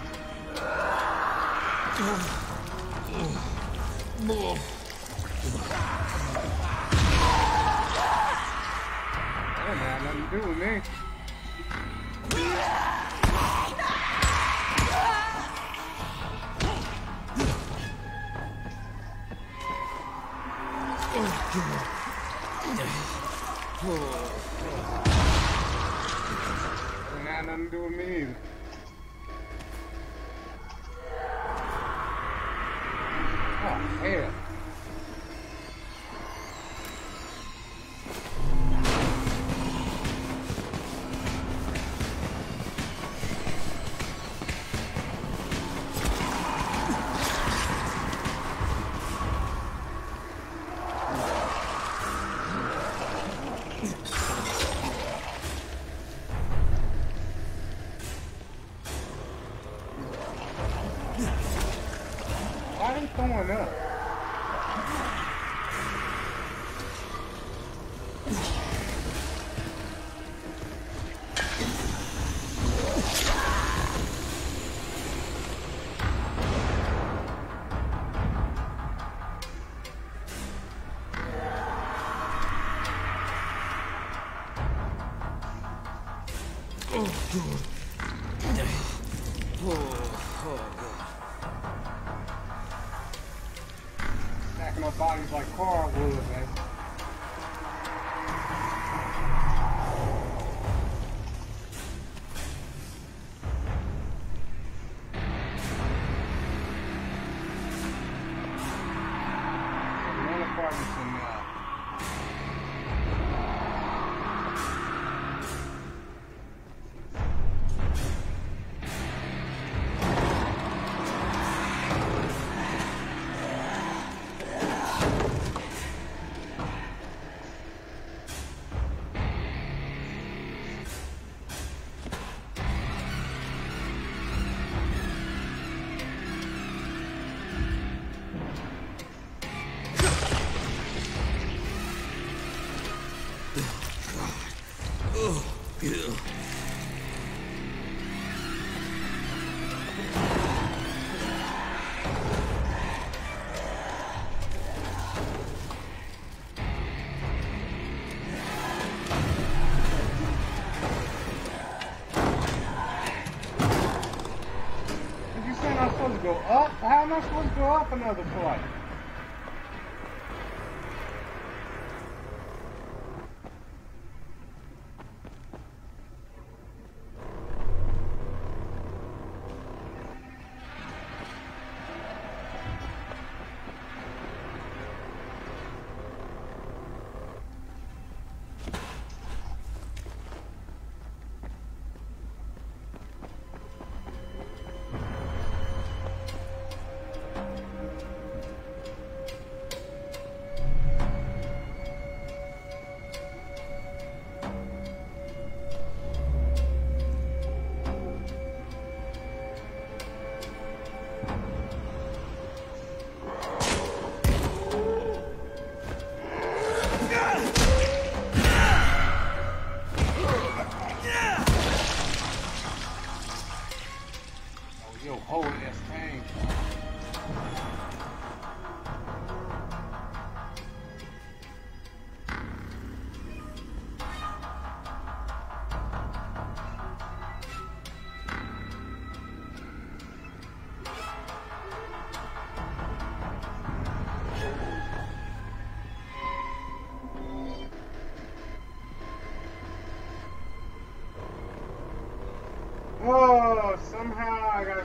That had nothing to do with me. Ain't had nothing to do with me either. Oh, hell. Why are they throwing up? Stacking up bodies like cardwood, man. One apartment's in I'm supposed to go up? How am I supposed to go up another flight?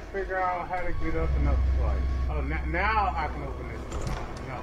figure out how to get up and up twice. Oh, now I can open this door. No.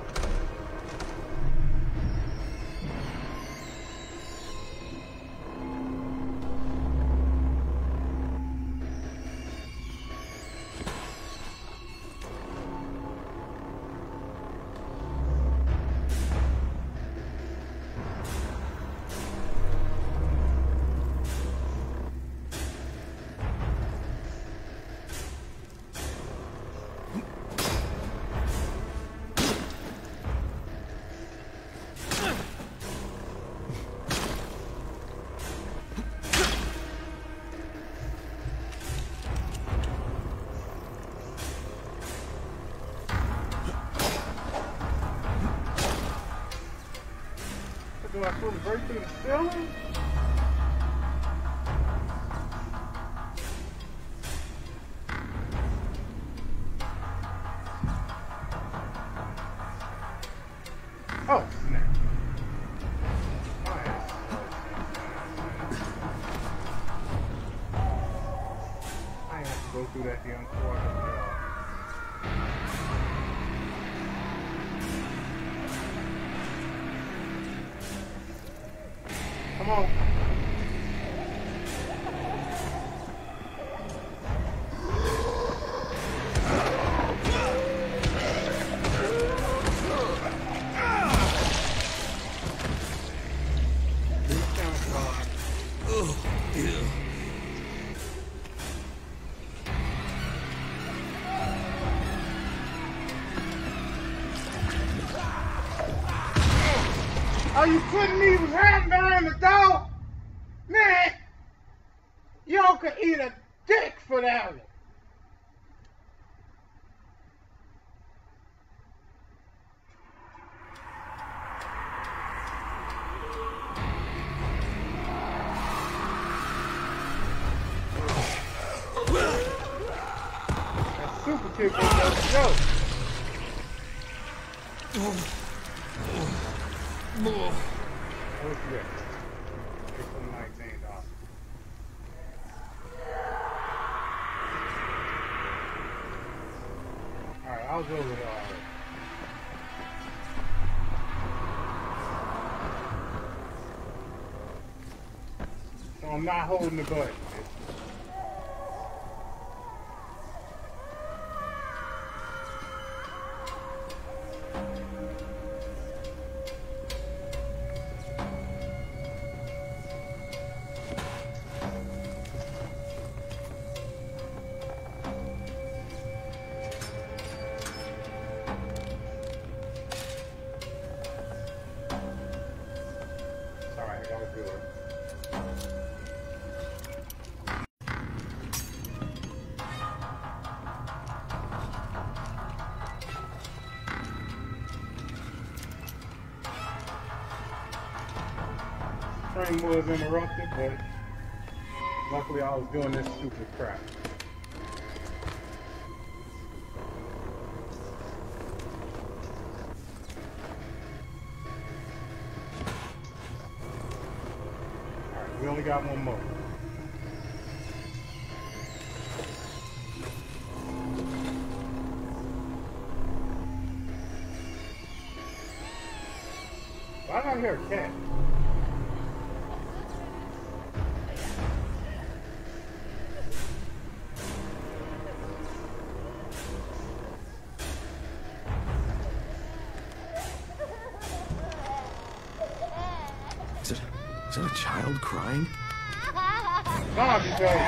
Do I supposed to break through the ceiling? Oh, snap. I have to go through that damn corridor. Come on. Are you kidding me? He was hiding behind the door? Man, y'all could eat a dick for that one. That super kick was no joke. What's this? It's from $19. Alright, I was over there already. So I'm not holding the button. Train was interrupted, but luckily I was doing this stupid crap. Alright, we only got one more. Why did I hear a cat? Is that a child crying? Zombie Joe.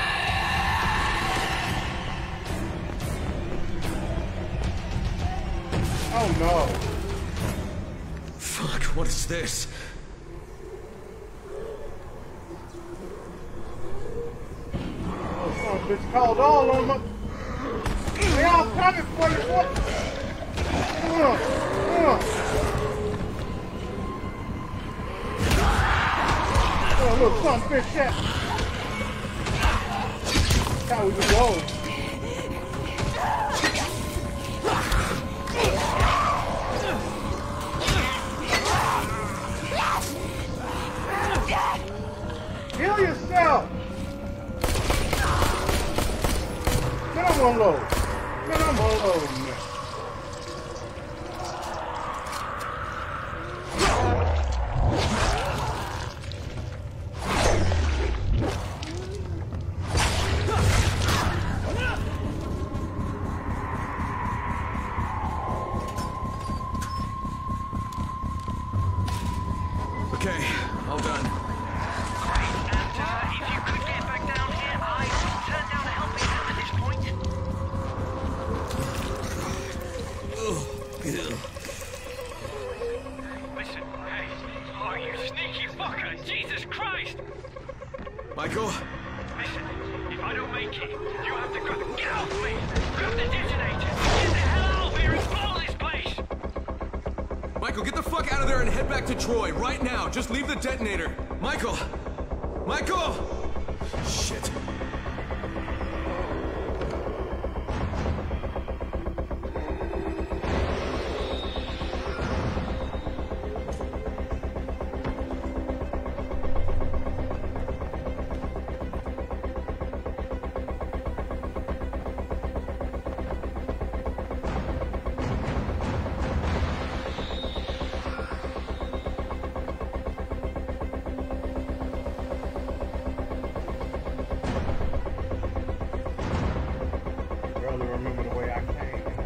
Oh no. Fuck, what is this? Oh, son of a bitch called all on them. They all coming for you, boy. Oh, look, son of a bitch, that. That's how we can roll. Heal yourself! Get on unload. Man, I'm unloading now. Okay, all done. Great. And if you could get back down here, I will turn down a helping hand at this point. Listen, hey. Oh, you sneaky fucker! Jesus Christ! Michael? Listen, if I don't make it, you have to get off me! Grab the detonator! Get the hell out of here and blow this place! Michael, get the fuck out of there and head back to Troy, right now. Just leave the detonator. Michael! Michael! Shit. Barely remember the way I came.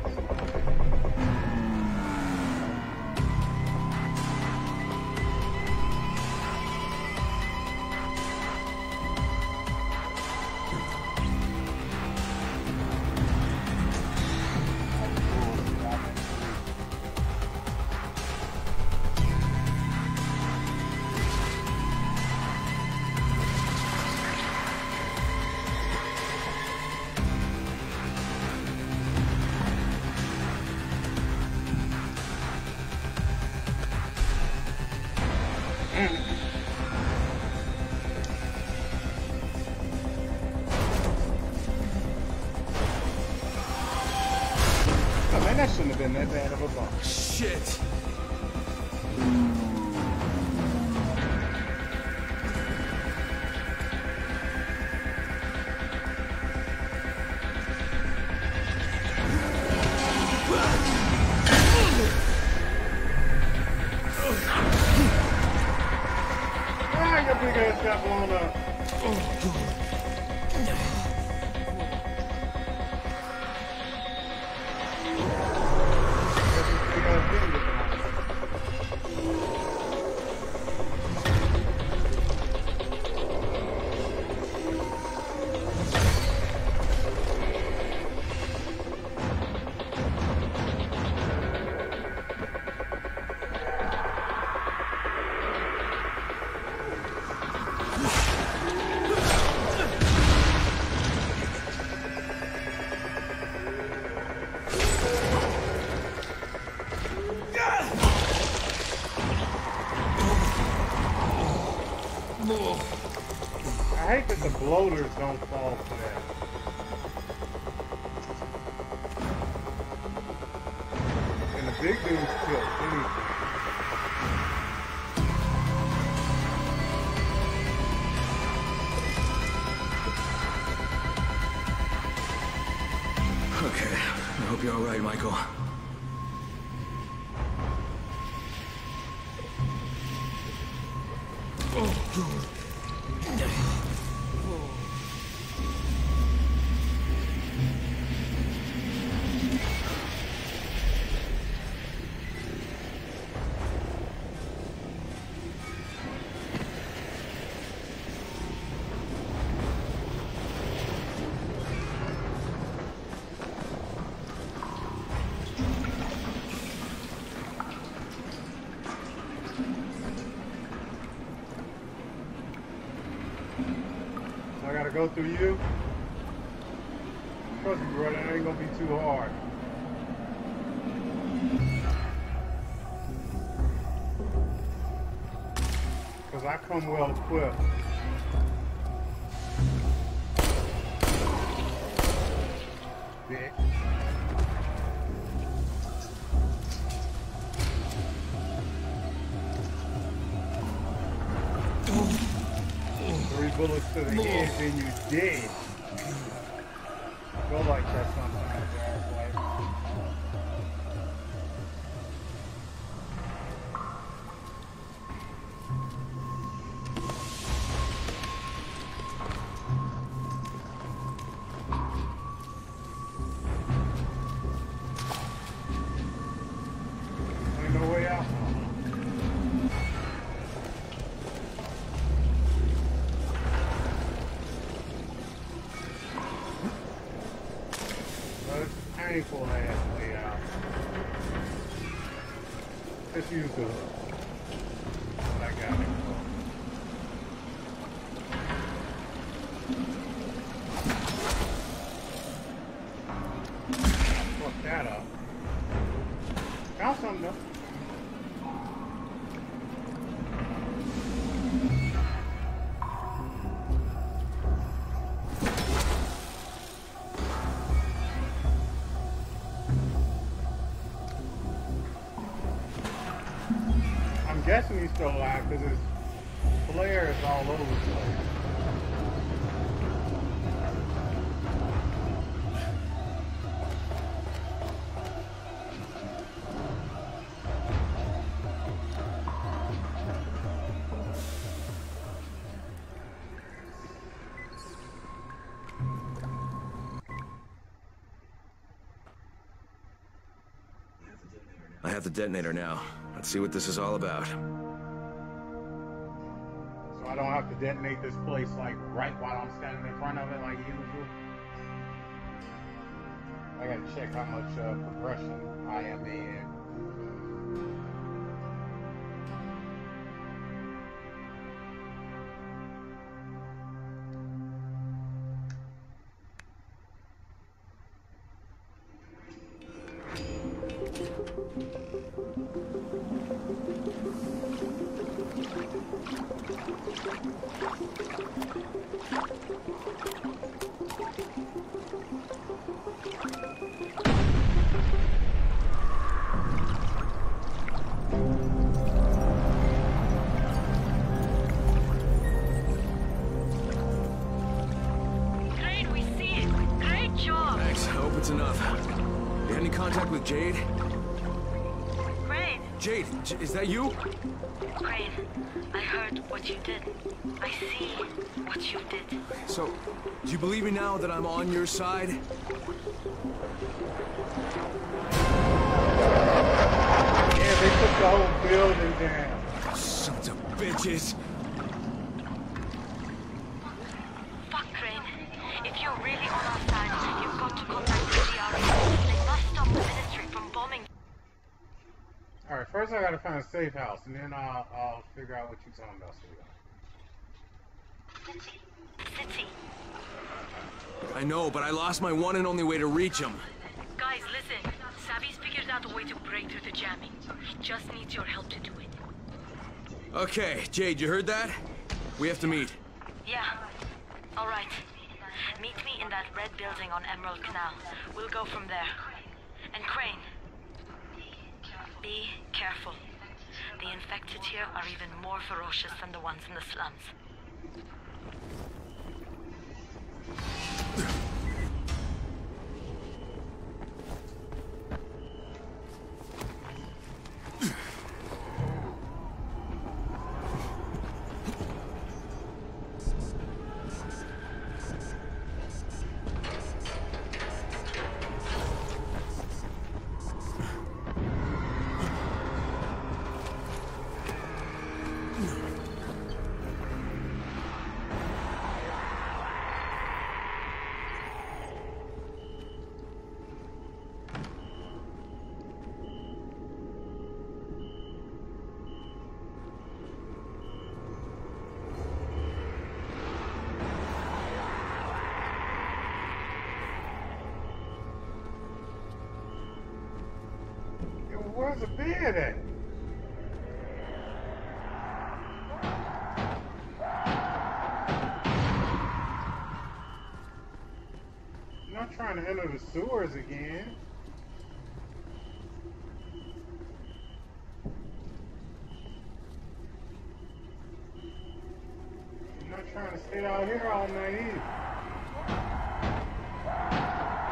Oh man, that shouldn't have been that bad of a bump. Shit. Ah, your big ass got blown up. I hate that the bloaters don't fall for that. And the big dudes kill anything. Okay, I hope you're all right, Michael. I gotta go through you. Trust me, brother, it ain't gonna be too hard. Cause I come well equipped. Bitch. Bullets to the head, then you dead. Feel like that's something out there. Ain't no way out. Painful ass way out. Just use the hook. I got it. Fuck that up. Found something though. I'm guessing he's still alive because his flare is all over the place. I have the detonator now. Let's see what this is all about. So I don't have to detonate this place like right while I'm standing in front of it like usual. I gotta check how much progression I am in. Great, we see it. Great job. Thanks. I hope it's enough. You had any contact with Jade? Great. Jade, is that you? Crane, I heard what you did. I see what you did. So, do you believe me now that I'm on your side? Yeah, they took the whole building down. Sons of bitches. Fuck, Crane. If you're really on our side, you've got to contact the GRE. They must stop the ministry from bombing. Alright, first I gotta find a safe house, and then I'll figure out what you're talking about. City. I know, but I lost my one and only way to reach him. Guys, listen. Savvy's figured out a way to break through the jamming. He just needs your help to do it. Okay, Jade, you heard that? We have to meet. Yeah. All right. Meet me in that red building on Emerald Canal. We'll go from there. And Crane, be careful. The infected here are even more ferocious than the ones in the slums. Where's the bed at? I'm not trying to enter the sewers again. I'm not trying to stay out here all night either.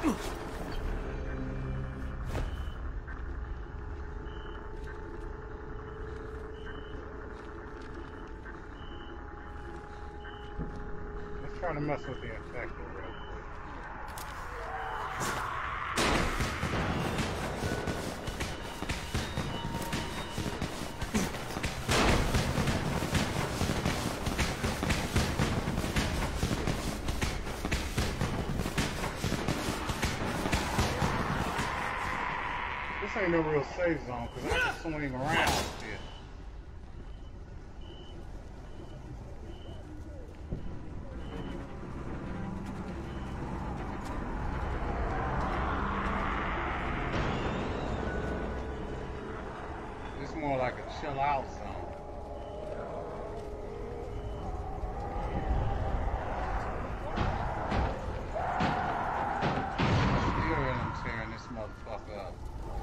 Let's try to mess with the infected real quick. This ain't no real safe zone because I can swing around shit. It's more like a chill out zone. Still in them tearing this motherfucker up.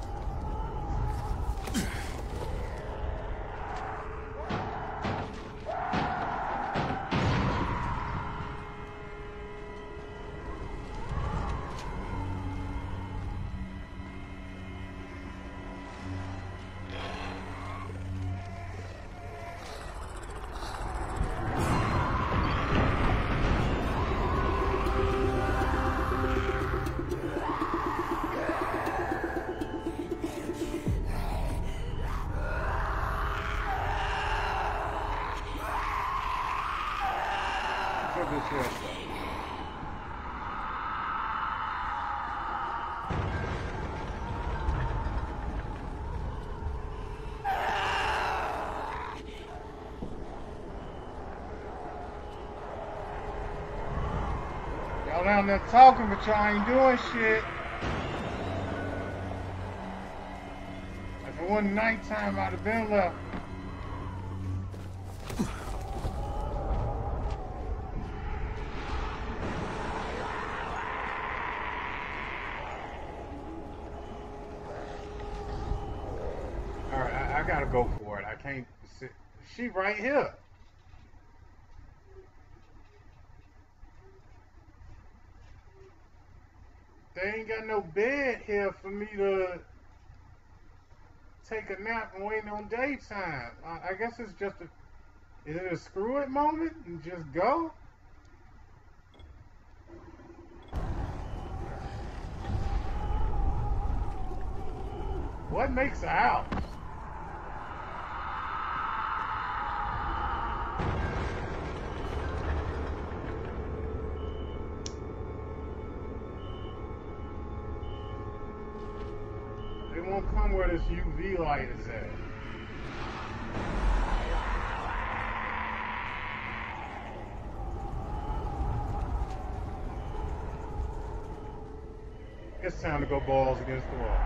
Y'all down there talking, but y'all ain't doing shit. If it wasn't nighttime, I'd have been left. Alright, I gotta go for it. I can't sit. She right here. They ain't got no bed here for me to take a nap and wait on daytime. I guess it's just is it a screw it moment and just go? What makes a house? They won't come where this UV light is at. It's time to go balls against the wall.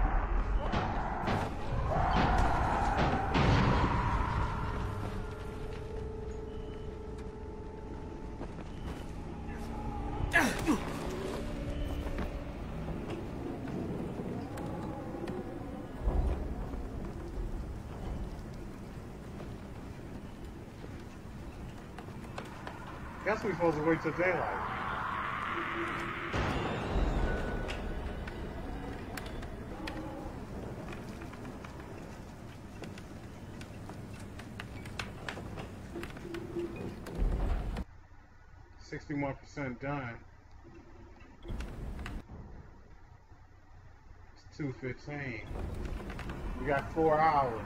Guess we're supposed to wait till daylight. %61 done. It's 2:15. We got 4 hours.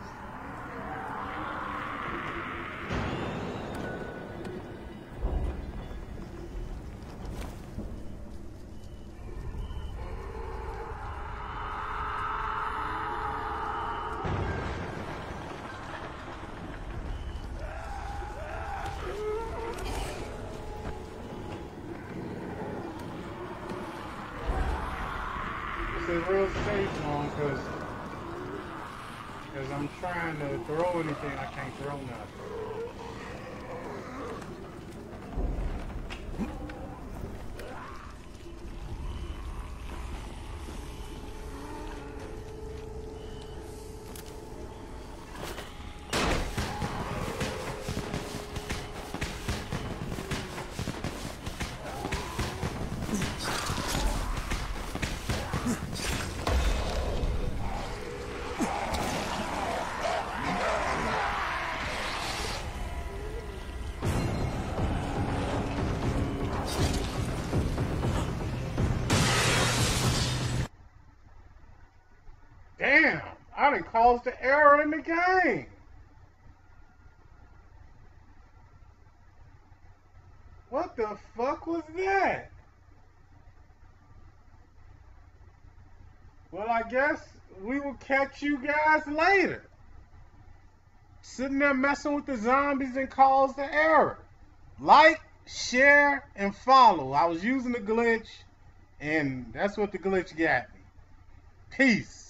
It's a real safe zone because I'm trying to throw anything, I can't throw nothing. I done caused the error in the game. What the fuck was that? Well, I guess we will catch you guys later. Sitting there messing with the zombies and caused the error. Like, share, and follow. I was using the glitch, and that's what the glitch got me. Peace.